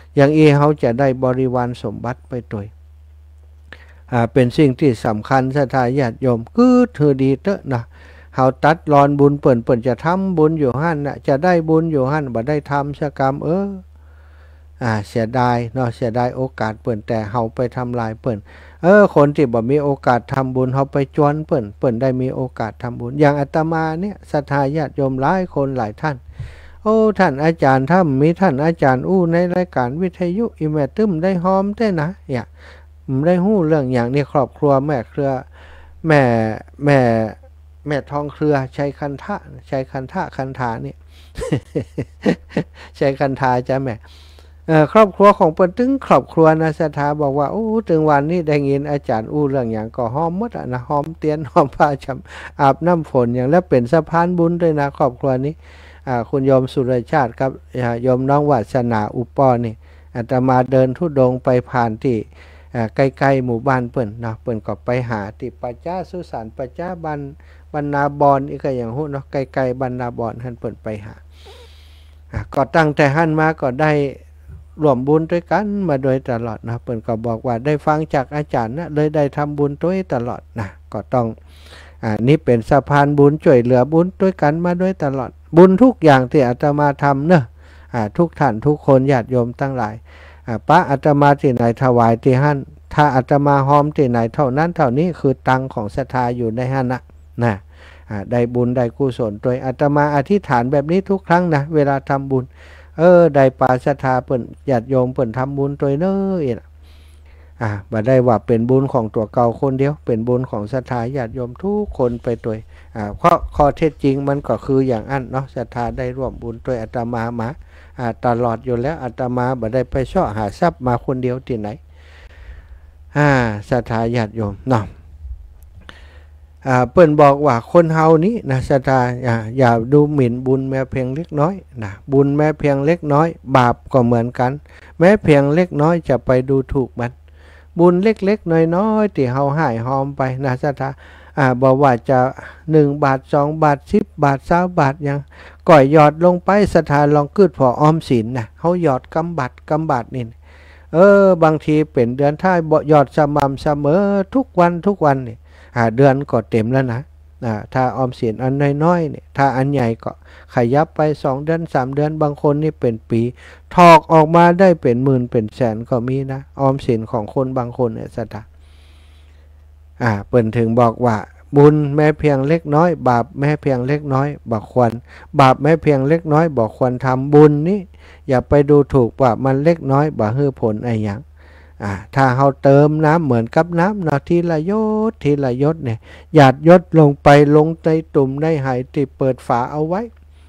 อย่างอีเขาจะได้บริวารสมบัติไปตัวอ่าเป็นสิ่งที่สำคัญศรัทธาญาติโยมคือถือดีเตอะนะเขาตัดรอนบุญเปิ่นเปิ่นจะทำบุญอยู่หั่นน่ะจะได้บุญอยู่หั่นบ่ได้ทำชะกรรมเอออ่าเสียดายเนาะเสียดายโอกาสเปิ่นแต่เขาไปทำลายเปิ่นเออคนที่บ่มีโอกาสทำบุญเขาไปจวนเปิ่นเปิ่นได้มีโอกาสทำบุญอย่างอาตมาเนี่ยศรัทธาญาติโยมหลายคนหลายท่านโอ้ท่านอาจารย์ถ้ามีท่านอาจารย์อู้ในรายการวิทยุอีแม่ตึ้มได้หอมได้นะอย่าได้หู้เรื่องอย่างนี้ครอบครัวแม่เครือแม่แม่แม่ทองเครือใช้คันทะใช้คันทะคันธาเนี่ย ใช้คันธาจ้ะแม่ครอบครัวของเปิ้นถึงครอบครัวนะศรัทธาบอกว่าโอ้ถึงวันนี้ได้ยินอาจารย์อู้เรื่องอย่างก็หอมหมดอ่ะนะหอมเตียนหอมผ้าชำอาบน้ำฝนอย่างแล้วเป็นสะพานบุญด้วยนะครอบครัวนี้คุณโยมสุรชาติครับโยมน้องวาสนาอุปปอนี่อาตมาเดินทุดงไปผ่านที่ใกล้ๆหมู่บ้านเปิ้นเนาะเปิ้นก็ไปหาที่ปัจจ้าสุสานปัจจ้าบันบรรณาบอนอีกอย่างหู้เนาะใกล้ๆบรรณาบอนท่านเปิ้นไปหาก็ตั้งแต่หั่นมาก็ได้รวมบุญด้วยกันมาโดยตลอดนะเปิ้นก็บอกว่าได้ฟังจากอาจารย์นะเลยได้ทำบุญด้วยตลอดนะก็ต้องอ่านี่เป็นสะพานบุญช่วยเหลือบุญด้วยกันมาโดยตลอดบุญทุกอย่างที่อาตมาทำเนอะอ่าทุกท่านทุกคนญาติโยมทั้งหลายอ่าพระอาตมาที่ไหนถวายที่หั่นถ้าอาตมาหอมที่ไหนเท่านั้นเท่านี้คือตังของศรัทธาอยู่ในหั่นนะนะได้บุญได้กุศลโดยอาตมาอธิษฐานแบบนี้ทุกครั้งนะเวลาทำบุญเออได้ปาศรัทธาเปิ่นญาติโยมเปิ่นทำบุญโดยเน้ออ่าบ่ได้ว่าเป็นบุญของตัวเก่าคนเดียวเป็นบุญของศรัทธาญาติโยมทุกคนไปโดยอ่าเพราะข้อเท็จจริงมันก็คืออย่างอันเนาะศรัทธาได้ร่วมบุญโดยอาตมามาอ่าตลอดอยู่แล้วอาตมาบ่ได้ไปเสาะหาทรัพย์มาคนเดียวที่ไหนอ่าศรัทธาญาติโยมเนาะอ่าเปิ้นบอกว่าคนเฮานี้นะศรัทธาอย่าอย่าดูหมิ่นบุญแม้เพียงเล็กน้อยนะบุญแม้เพียงเล็กน้อยบาปก็เหมือนกันแม้เพียงเล็กน้อยจะไปดูถูกมันบุญเล็กๆน้อยๆที่เฮาให้หอมไปนะศรัทธาอ่าบอกว่าจะหนึ่งบาทสองบาทสิบบาทสามบาทยังก่อยหยอดลงไปศรัทธาลองกึดพอออมสินนะเฮาหยอดกำบัดกำบาทนี่เออบางทีเป็นเดือนท้ายบ่หยอดสม่ำเสมอทุกวันทุกวันนี่เดือนก็เต็มแล้วนะถ้าออมสินอันน้อยๆเนี่ยถ้าอันใหญ่ก็ขยับไปสองเดือนสามเดือนบางคนนี่เป็นปีถอกออกมาได้เป็นหมื่นเป็นแสนก็มีนะออมสินของคนบางคนเนี่ยสัตว์อ่าเปิ่นถึงบอกว่าบุญแม้เพียงเล็กน้อยบาปแม้เพียงเล็กน้อยบ่ควรบาปแม้เพียงเล็กน้อยบ่ควรทำบุญนี่อย่าไปดูถูกว่ามันเล็กน้อยบ่ให้ผลอะไรอย่างอ่าถ้าเราเติมน้ำเหมือนกับน้ำเนาะทีละยศทีละยศเนี่ยหยาดยศลงไปลงในตุ่มในไหที่เปิดฝาเอาไว้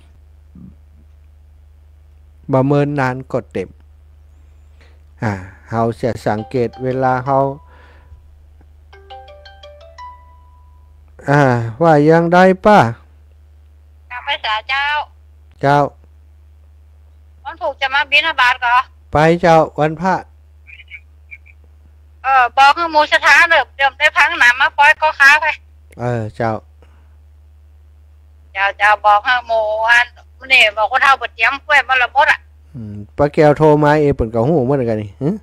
ประเมินนานก็เต็มอ่าเราจะสังเกตเวลาเราอ่าว่ายังได้ป้าไปสาเจ้าเจ้าวันผูกจะมาบิณฑบาตก่อไปเจ้าวันพระเออบอกให้หมูสถานเริ่มเริ่มได้พังหนามาปล่อยก็ค้าไปเออเจ้าเจ้าเจ้าบอกให้หมูอันนี่บอกว่าเท่าบดเจียมกล้วยมันละมดอ่ะอืมป้าแก้วโทรมาเอเปิ่นก็ฮู้เหมือนกันนี่ฮะ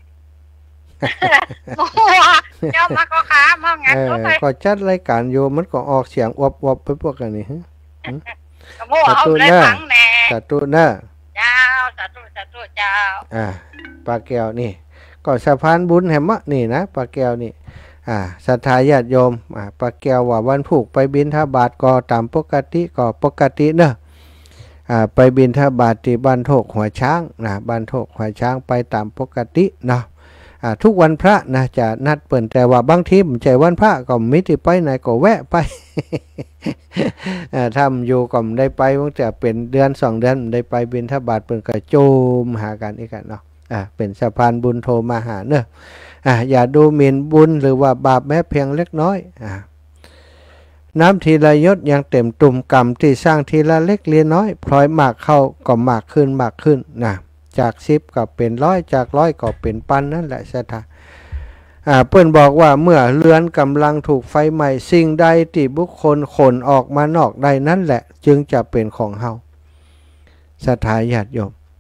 เจ้ามาก็ค้ามางั้นก็ไปก็จัดรายการอยู่มันก็ออกเสียงอวบๆไปพวกกันนี่ฮะสาธุนะสาธุนะเจ้าสาธุสาธุเจ้าอ่าป้าแก้วนี่ก็สะพานบุญแห่มะนี่นะป้าแก้วนี่อ่าศรัทธาญาติโยมอ่าป้าแก้วว่าวันผูกไปบิณฑบาตก็ตามปกติก็ปกติเนอะอ่าไปบิณฑบาตที่บ้านโถกหัวช้างนะบ้านโถกหัวช้างไปตามปกติเนาะอ่าทุกวันพระนะจะนัดเปิ่นแต่ว่าบางทีมันใจวันพระก็มิติไปไหนก็แวะไปอ่าทำอยู่ก็ได้ไปตั้งแต่เป็นเดือนสองเดือนได้ไปบิณฑบาตเปิ่นก็โจมหากันอีกกันเนาะอ่าเป็นสะพานบุญโทรมาหาเนอะอ่าอย่าดูหมิ่นบุญหรือว่าบาปแม้เพียงเล็กน้อยอ่าน้ำทีละยศยังเต็มตุ่มกรรมที่สร้างทีละเล็กเลียน้อยพลอยมากเข้าก็มากขึ้นมากขึ้นนะจากสิบก็เป็นร้อยจากร้อยก็เป็นพันนั่นแหละศรัทธาอ่าเพื่อนบอกว่าเมื่อเรือนกำลังถูกไฟไหม้สิ่งใดที่บุคคลขนออกมานอกใดนั่นแหละจึงจะเป็นของเฮาศรัทธาญาติโยม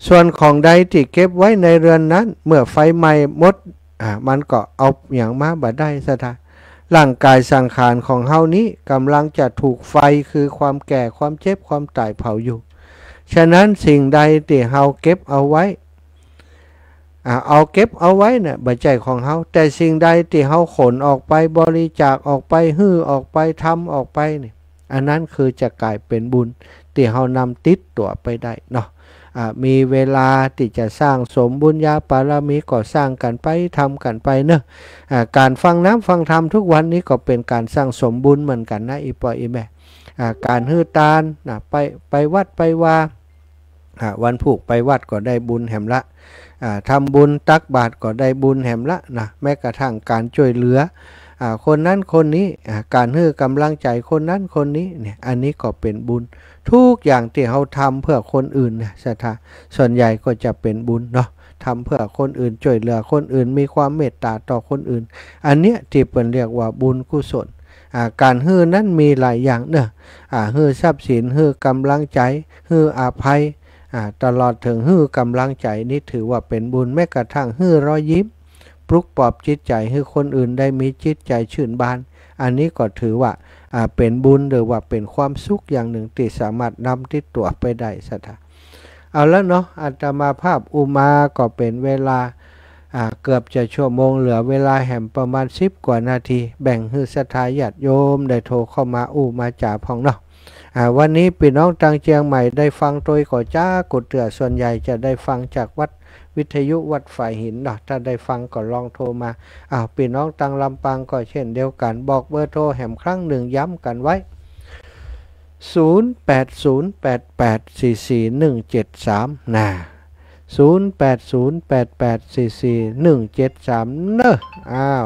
ส่วนของใดที่เก็บไว้ในเรือนนั้นเมื่อไฟไหม้หมดอ่ามันก็เอาอย่างมาบ่ได้ซะท่าร่างกายสังขารของเฮานี้กำลังจะถูกไฟคือความแก่ความเจ็บความตายเผาอยู่ฉะนั้นสิ่งใดที่เฮาเก็บเอาไว้อ่าเอาเก็บเอาไว้เนี่ยบ่ใจของเฮาแต่สิ่งใดที่เฮาขนออกไปบริจาคออกไปฮื้อออกไปทำออกไปเนี่ยอันนั้นคือจะกลายเป็นบุญที่เฮานำติดตัวไปได้เนาะมีเวลาที่จะสร้างสมบุญญาปารมีก็สร้างกันไปทำกันไปเนอะการฟังน้ำฟังธรรมทุกวันนี้ก็เป็นการสร้างสมบุญเหมือนกันนะอีปออีแม่การฮื้อตาลไปไปวัดไปว่าวันผูกไปวัดก็ได้บุญแหมละทำบุญตักบาตรก็ได้บุญแหมละนะแม้กระทั่งการช่วยเหลือคนนั้นคนนี้การให้กำลังใจคนนั้นคนนี้เนี่ยอันนี้ก็เป็นบุญทุกอย่างที่เราทำเพื่อคนอื่นเนี่ยศรัทธาส่วนใหญ่ก็จะเป็นบุญเนาะทำเพื่อคนอื่นช่วยเหลือคนอื่นมีความเมตตาต่อคนอื่นอันเนี้ยที่เป็นเรียกว่าบุญกุศลการให้นั้นมีหลายอย่างเนอะให้ทรัพย์สินให้กำลังใจให้อภัยตลอดถึงให้กำลังใจนี่ถือว่าเป็นบุญแม้กระทั่งให้รอยยิ้มปลุกปลอบจิตใจให้คนอื่นได้มีจิตใจชื่นบานอันนี้ก็ถือว่าเป็นบุญหรือว่าเป็นความสุขอย่างหนึ่งที่สามารถนำติดตัวไปได้สัทธาเอาแล้วเนาะอาตมาภาพอุมาก็เป็นเวลาเกือบจะชั่วโมงเหลือเวลาแห่มประมาณสิบกว่านาทีแบ่งให้ศรัทธาญาติโยมได้โทรเข้ามาอู้มาจ่าพองเนาะวันนี้พี่น้องทางเชียงใหม่ได้ฟังโดยก่อจ้ากดเตือส่วนใหญ่จะได้ฟังจากวัดวิทยุวัดฝ่ายหินเนาะถ้าได้ฟังก็ลองโทรมาอ้าวพี่น้องตังลำปางก็เช่นเดียวกันบอกเบอร์โทรแห่มครั้งหนึ่งย้ำกันไว้ศูนย์ แปด ศูนย์ แปด แปด สี่ สี่ หนึ่ง เจ็ด สามนะศูนย์ แปด ศูนย์ แปด แปด สี่ สี่ หนึ่ง เจ็ด สามเนอะอ้าว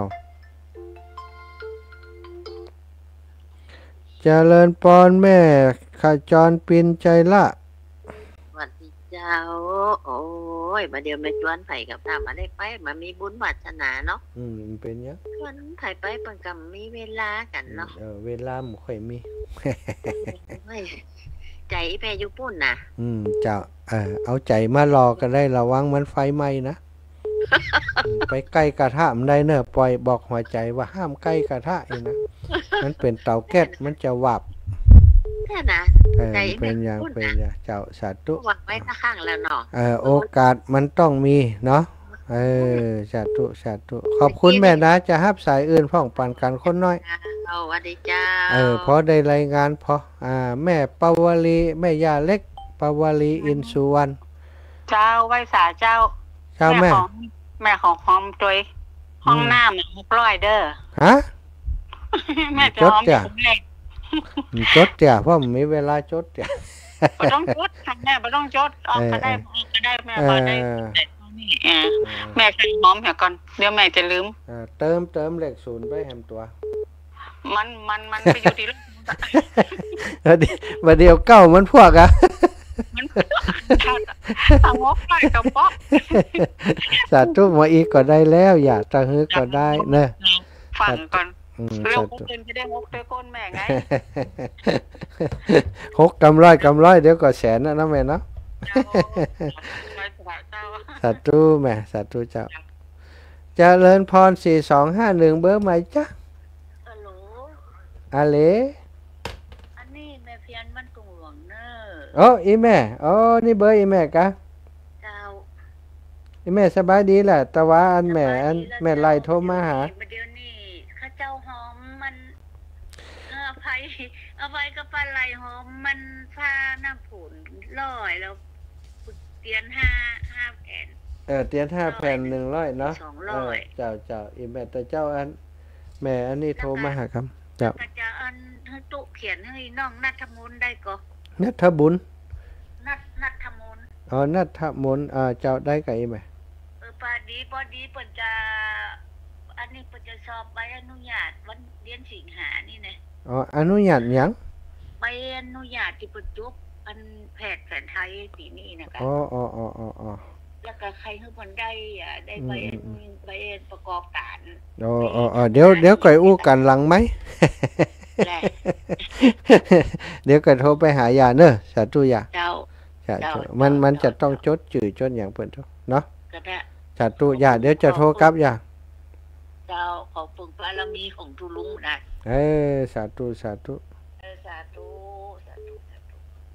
เจริญปอนแม่ขจรปินใจละสวัสดีเจ้าโอ้ยมาเดี๋ยวมาชวนไผ่กับทำมาได้ไปมามีบุญวาสนาเนาะอืมเป็นยังชวนไผ่ไปปังกำมีเวลากันเนาะเออเวลาไม่ค่อยมีใจแม่ยุปุ่นนะอืมเจ้าเออเอาใจมารอกันได้ระวังมันไฟไหม้นะไปใกล้กระทะมันได้เนอะปล่อยบอกหัวใจว่าห้ามใกล้กระทะเองนะมันเป็นเตาแก๊สมันจะวับแค่นะใจเป็นอย่างเป็นอย่างเจ้าสาธุวางไว้ข้างแล้วเนาะเออโอกาสมันต้องมีเนาะเออสาธุสาธุขอบคุณแม่นะจะฮับสายอื่นพ่องปันกันคนน้อยสวัสดีเจ้าเออพอได้รายงานพออ่าแม่ปวลีแม่ยาเล็กปวลีอินสุวรรณเจ้าไว้สาเจ้าเจ้าแม่แม่ของหอมจอยห้องน้ำหกร้อยเด้อฮะแม่จะหอมจดเดี๋ยวเพราะมีเวลาจดเดี๋ยวไม่ต้องจดทำแม่ไม่ต้องจดออกก็ได้ออกก็ได้แม่พอได้แม่ใส่หอมเหี่ยก่อนเดี๋ยวแม่จะลืมเติมเติมเลขศูนย์ไปแฮมตัวมันมันมันไปอยู่ที่แล้วมาเดียวเก้ามันพวกอะทำงบได้กับป๊อกสาธุมาอีกก็ได้แล้วอย่าตะฮือก็ได้เนอะฟังก่อนเรื่องเงินจะได้หกเต้ก้นแม่ไงหกกำร้อยกำร้อยเดี๋ยวก็แสนนะนะแม่เนาะสาธุแม่สาธุเจ้าเจริญพรสี่สองห้าหนึ่งเบอร์ใหม่จ้ะฮัลโหลอาเลอันนี้แม่เพียนมันกงหลวงเนอโอ้อีแม่โอ้นี่เบอร์อีแม่กะเจ้าอีแม่สบายดีแหละแต่ว่าอันแม่อันแม่ไล่โทรมาหาเจ้าหอมมันอภัยอภัยกับปลาไหลหอมมันพาน้ำผุนลอยแล้วเตียนห้าห้าแผ่นเออเตียนห้าแผ่นหนึ่งร้อยเนาะเออเจ้าเจ้าอีแม่แต่เจ้าอันแม่อันนี้โทรมาหาครับเจ้าจะอันให้ตุเขียนให้น้องนัทมุนได้ก็นัทบุญนัทนัทมุนอ๋อนัทมุนอ่าเจ้าได้กับอีแม่เออพอดีพอดีเปิดจะอันนี้เปิดจะสอบใบอนุญาตวันเดือนสิงหานี่นะอ๋ออนุญาตยังใบอนุญาตที่ประจุอันแพทย์แผนไทยปีนี้นะคะอ๋ออ๋ออ๋ออ๋อแล้วก็ใครทุกคนได้อ่ะได้ใบใบประกอบการอ๋ออ๋อเดี๋ยวเดี๋ยวก่อยอู้กันหลังไหมเดี๋ยวก่อยโทรไปหายาเนอะสาธุยาเจ้าจะมันมันจะต้องจดจื่อจดอย่างเปิ่นเนาะก็ได้สาธุอย่าเดี๋ยวจะโทรกลับอย่าเจ้าขอฝึกบารมีของทุลุงได้เออสาธุสาธุเออสาธุสาธุสาธุ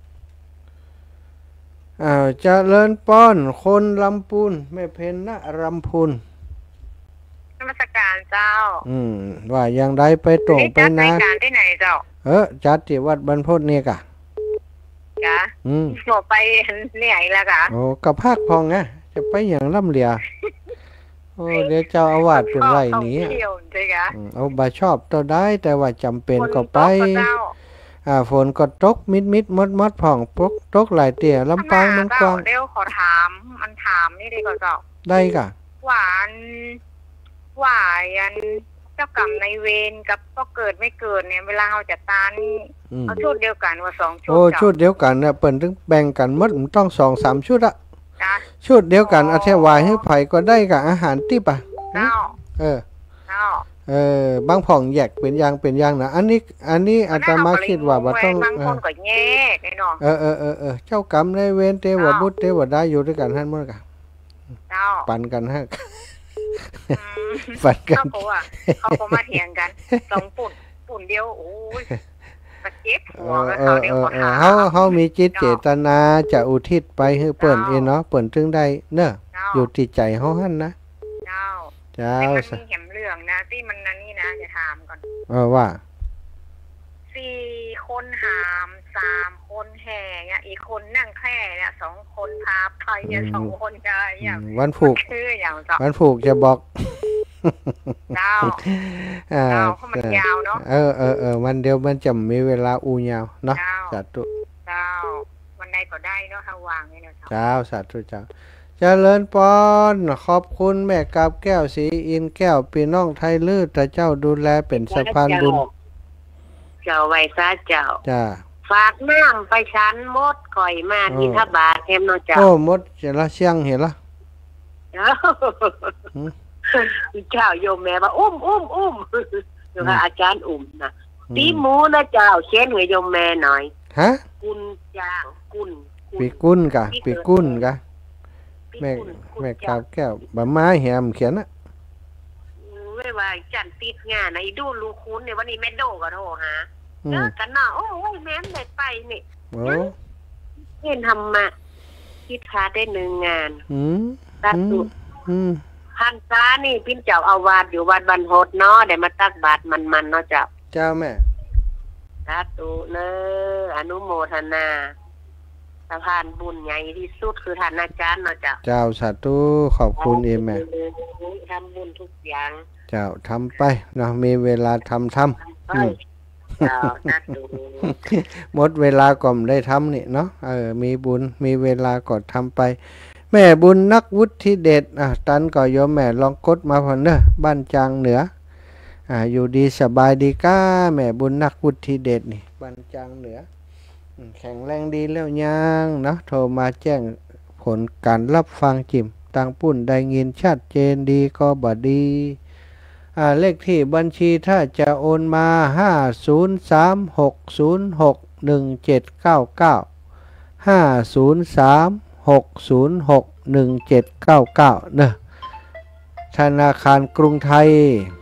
อ้าวเจริญป้อนคนลำพูนแม่เพ็ญนะรำพูนนมัสการเจ้าอืมว่าอย่างไรไปตรงไปจัดนะรายการที่ไหนเจ้าเออจัดที่วัดบรรพตเนี่ยกะจ้ะอืมหมดไปเหนื่อยแล้วกะโอ้กับภาคพองนะจะไปอย่างล่ำเหลียโอ้เดี๋ยวเจ้าอาวาสเป็นไรหนีเที่ยวใช่กะอืมเอาบาชอบตัวได้แต่ว่าจำเป็นก็ไปคนโต๊ะก็เจ้าอ่าฝนก็ตกมิดมิดมดมดผ่องปกตกหลายเตี่ยลำปางมันกว้างเดี๋ยวขอถาม มันถามนี่ดีกว่าเจ้าได้กะหวานหวานยันเจ้ากรรมในายเวรกับก็เกิดไม่เกิดเนี่ย เวลาเราจะตานี่อืมเอาชุดเดียวกันว่าสองชุดโอ้เจ้าชุดเดียวกันเนี่ยเปิ่นถึงแบ่งกันหมดมันต้องสองสามชุดอะจ้ะชุดเดียวกันอาเทวายให้ไผก็ได้กับอาหารติบอ่ะเจ้าเออเจ้าเออบางผ่องแยกเป็นอย่างเป็นอย่างนะอันนี้อันนี้อาตมาคิดว่าบ่ต้องบางคนก็แยกไอ้เนาะเออเออเออเออเจ้ากรรมนายเวรเทวบุตรเทวดาอยู่ด้วยกันหั่นหมดกะเจ้าปันกันฮะอืมปันกันเขาก็ว่าเขาก็มาเถียงกันสองปุ่นปุ่นเดียวโอ้ยตะเจ็บเอหัวอกับเอเขาอเดียเอวอก็เอถาอเฮาเฮามีจิตเจตนาจะอุทิศไปให้เปิ้นเองเนาะเปิ้นถึงได้เนอะอยู่ที่ใจเฮาหั่นนะเจ้าเจ้าแต่มันมีเข็มเหลืองนะที่มันนั่นนี่นะจะถามก่อนเออว่าสี่คนหามสามคนแห่เนี่ยอีกคนนั่งแคร่เนี่ยสองคนพาไปเนี่ยสองคนจะอือย่างมวันผูกคืออย่างเจ้าวันผูกจะบอกเจ้าอ่าเจ้าเพราะมันยาวเนาะเออเออเออวันเดียวมันจะมีเวลาอูยาวเนาะเจ้าสาธุเจ้าวันใดก็ได้เนาะถ้าวางเนี่ยเนาะเจ้าเจ้าสาธุเจ้าเจริญปอนขอบคุณแม่กาบแก้วสีอินแก้วพี่น้องไทยลือแต่เจ้าดูแลเป็นสะพานบุญเจ้าไว้ซะเจ้าจ้าฝากน้ำไปชั้นมดก่อยมาที่ทบาทเทมเนาะเจ้าโอ้มดจะละเชียงเห็นละเจ้าหืมเจ้าโยมแม่ว่าอุ้มอุ้มอุ้มเดี๋ยวอาจารย์อุ้มนะตีหมูนะเจ้าเขียนให้โยมแม่หน่อยฮะกุนจ้างกุนปีกุ้นกะปีกุ้นกะปีแม่กุนกุนแม่เจ้กาบแก้วบะไม้แหมเขียนนะไม่ว่าจันติดงานนะไอ้ดูลูกคุณเนี่ยวันนี้แม่โดก็โทรหาอืเจมอกันเนาะโอ้ยแม่ไม่ได้ไปนี่โอ้เห็นทำมาคิดพาได้หนึ่งงานอืมตัดอืตุมอืมพันฟ้านี่พี่เจ้าอาวาสอยู่วัดบรรพตเนาะได้มาตักบาตรมันๆเนาะเจ้าเจ้าแม่สาธุเนออนุโมทนาสะพานบุญใหญ่ที่สุดคือท่านอาจารย์เนาะเจ้าเจ้าสาธุขอบคุณเอแม่ทำบุญทุกอย่างเจ้าทำไปเนาะมีเวลาทำทำอืมเจ้าสาธุหมดเวลาก็ไม่ได้ทำนี่เนาะเออมีบุญมีเวลาก็ทำไป แม่บุญนักวุฒิเดชอ่ะตันก็โยมแม่ลองกดมาพอเนอะบ้านจางเหนืออ่าอยู่ดีสบายดีก้าแม่บุญนักวุฒิเดชนี่บ้านจางเหนืออืมแข็งแรงดีแล้วยังเนาะโทรมาแจ้งผลการรับฟังจิมตังปุ่นได้ยินชัดเจนดีก็บ่ดีอ่าเลขที่บัญชีถ้าจะโอนมาห้า ศูนย์ สาม หก ศูนย์ หก หนึ่ง เจ็ด เก้า เก้า ห้า ศูนย์ สาม หก ศูนย์ หก หนึ่ง เจ็ด เก้า เก้าเนอะธนาคารกรุงไทย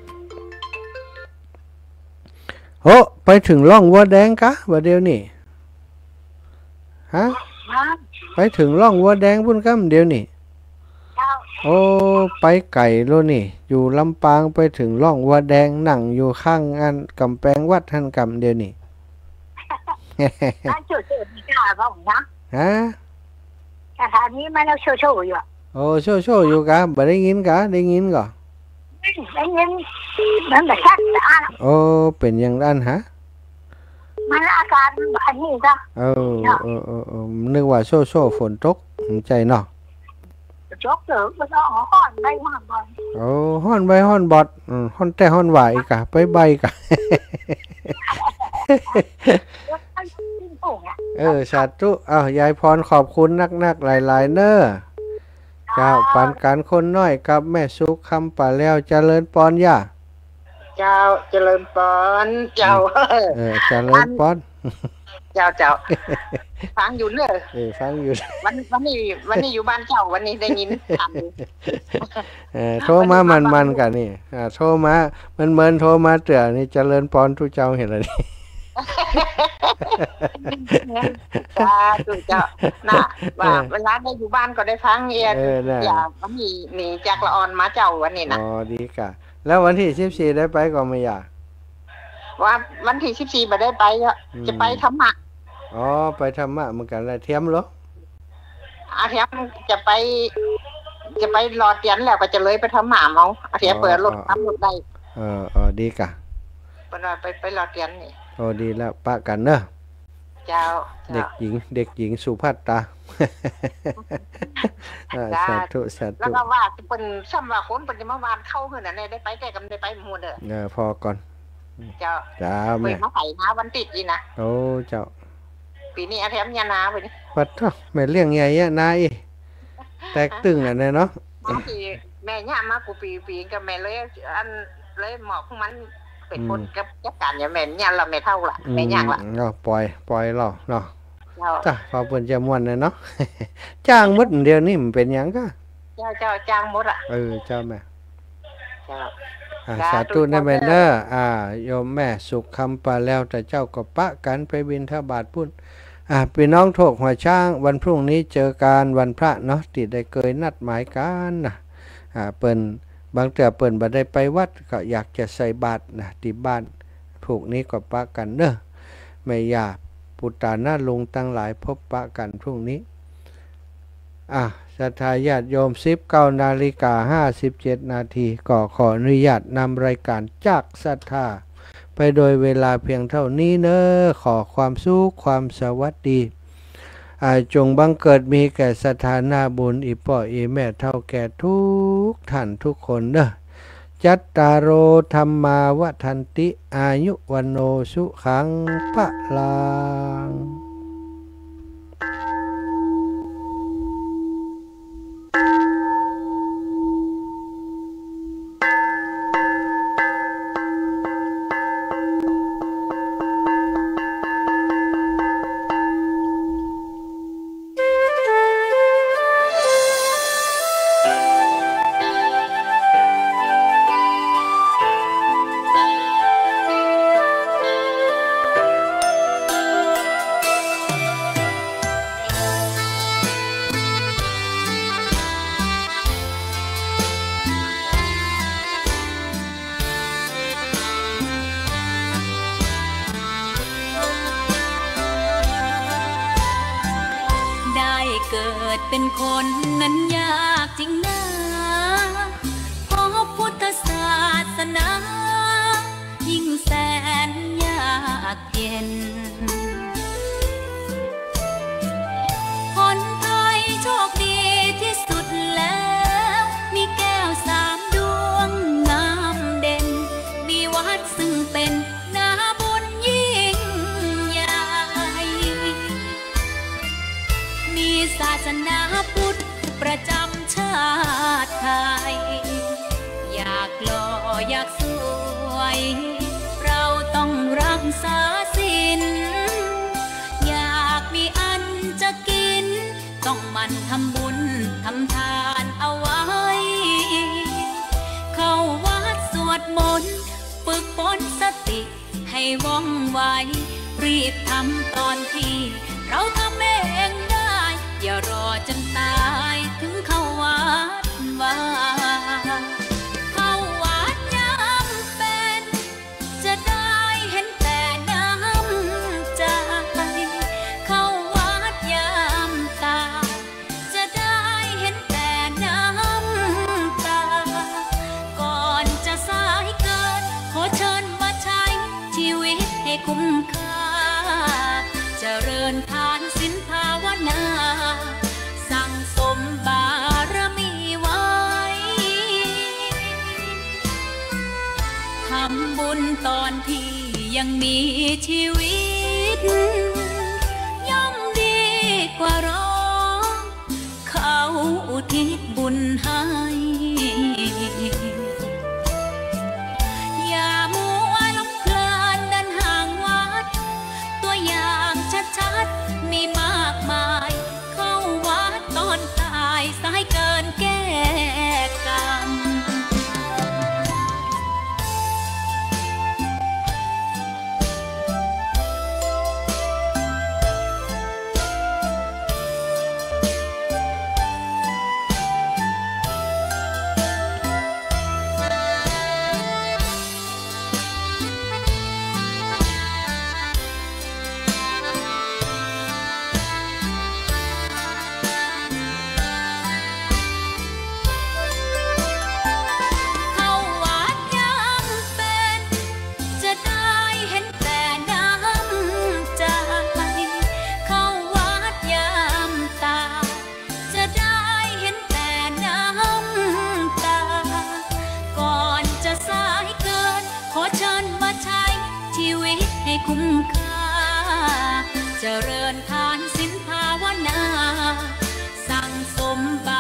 โอ้ไปถึงร่องวัวแดงกะว่าเดียวนี่ฮะไปถึงร่องวัวแดงพุ่นกำเดียวนี่โอ้ไปไก่โลนี่อยู่ลำปางไปถึงร่องวัวแดงนั่งอยู่ข้างอันกำแพงวัดท่านกำเดียวนี่อันจุดๆนี่ค่ะพ่อผมนะฮะสถานนี้มันเราโชว์ๆอยู่โอ้โชว์โชว์อยู่กะบ่ได้ยินกะได้ยินก่อได้ยินมันแบบชัดอ่ะโอ้เป็นอย่างนั้นฮะมันอาการแบบนี้จ้ะเออเออเออเออนึกว่าโชว์โชว์ฝนตกใจเนาะจกเสือมันเอาห่อนได้มากบ่อยโอ้ฮ้อนใบฮ้อนบอดอืมฮ้อนแต่ฮ้อนหวายกะไปใบกะ เออสาธุอ้าวยายพรขอบคุณนักๆหลายๆเน้อเจ้าปันการคนน้อยกับแม่สุขคำป่าแล้วเจริญปอนย่าเจ้าเจริญปอนเจ้าเออเจริญปอนอืเจ้าเจ้าฟังอยู่เนอะเออฟังอยู่วันวันนี้วันนี้อยู่บ้านเจ้าวันนี้ได้ยินถามเออโทรมามันๆกันนี่อ่าโทรมามันเหมือนโทรมาเตือนี่เจริญพรทุกเจ้าเห็นแล้วนี่จ้าทุกเจ้าน่ะว่าเวลาได้อยู่บ้านก็ได้ฟังเอียอย่าวันนี้นี่จากละออนมาเจ้าวันนี้นะอ๋อดีกะแล้ววันที่สิบสี่ได้ไปก็ไม่อยากว่าวันที่สิบสี่บ่ได้ไปจะไปธรรมะอ๋อไปธรรมะเหมือนกันแล้วเทียมเหรออาเทียมจะไปจะไปรอเตียนแล้วก็จะเลยไปธรรมะเมาอาเทียมเปิดรถทำรถได้เอออ๋อดีกะไปไปไปรอเตียนนี่โอ้ดีแล้วปะกันเนอะเจ้าเด็กหญิงเด็กหญิงสุภัตตาสาธุสาธุแล้วก็ว่าเป็นซ้ำว่าคนเป็นเมื่อวานเข้าเหือนน่ะได้ไปแต่กันได้ไปหมดเด้อเออพอก่อนเจ้าเจ้าแม่มาใส่นาวันติดอีนะโอ้เจ้าปีนี้อาแถมยานาไปนี่ปัดเนาะแม่เลี้ยงใหญ่อะนายแตกตึงอ่ะเนี่ยเนาะแม่ย่ามากูปีปีกับแม่เลยอันเลยหมอกมันเป็นคนกับจัดการอย่างแม่ย่าเราไม่เท่าละแม่ย่างละเนาะปล่อยปล่อยเราเนาะจ้ะพอเพิ่นจะม่วนเนาะจ้างมดเดียวนี่มันเป็นหยังก็เจ้าเจ้าจ้างมดอ่ะเออเจ้าแม่เจ้าสาธุนะแม่เด้ออ่าโยมแม่สุขคำปาแล้วแต่เจ้าก็ปะกันไปบิณฑบาตพุ่นอ่าพี่น้องโถกหัวช้างวันพรุ่งนี้เจอกันวันพระเนาะที่ได้เคยนัดหมายกันนะอ่าเปิ้นบางเทื่อเปิ้นบ่ได้ไปวัดก็อยากจะใส่บาตรนะที่บ้านพรุ่งนี้ก็ปะกันเด้อแม่ย่าปุตตานาลุงตั้งหลายพบปะกันพรุ่งนี้อ่ะศรัทธาญาติโยมสิบเก้านาฬิกาห้าสิบเจ็ดนาทีก็ขออนุญาตนำรายการจากศรัทธาไปโดยเวลาเพียงเท่านี้เนอะขอความสุขความสวัสดีจงบังเกิดมีแก่ศรัทธานาบุญอีป่ออีแม่เท่าแก่ทุกท่านทุกคนเนอะจัตตารโอธรรมาวทันติอายุวันโนสุขังพะลังเป็นคนนั้นยากจริงนะเพราะพุทธศาสนายิ่งแสนยากเย็นคนไทยโชคดีที่สุดแล้วมีแก้วสามดวงงามเด่นมีวัดซึ่งเป็นนาบุญยิ่งใหญ่มีศาสนาพุทธประจำชาติไทยอยากหล่ออยากสวยเราต้องรักษาศีลอยากมีอันจะกินต้องมันทำบุญทำทานเอาไว้เข้าวัดสวดมนต์ฝึกฝนสติให้ว่องไวรีบทำตอนที่เราทำเองได้อย่ารอจนตายถึงเข้าวัดว่าเข้าวัดยามเป็นจะได้เห็นแต่น้ำใจเข้าวัดยามตายจะได้เห็นแต่น้ำตาก่อนจะสายเกินขอเชิญมาใช้ชีวิตให้คุ้มค่าเจริญทานศีลภาวนาสั่งสมบารมีไว้ทำบุญตอนที่ยังมีชีวิตย่อมดีกว่ารอเขาอุทิศบุญให้อย่ามัวหลงเพลินเดินห่างวัดตัวอย่าเจริญทานศีลภาวนาสั่งสมบา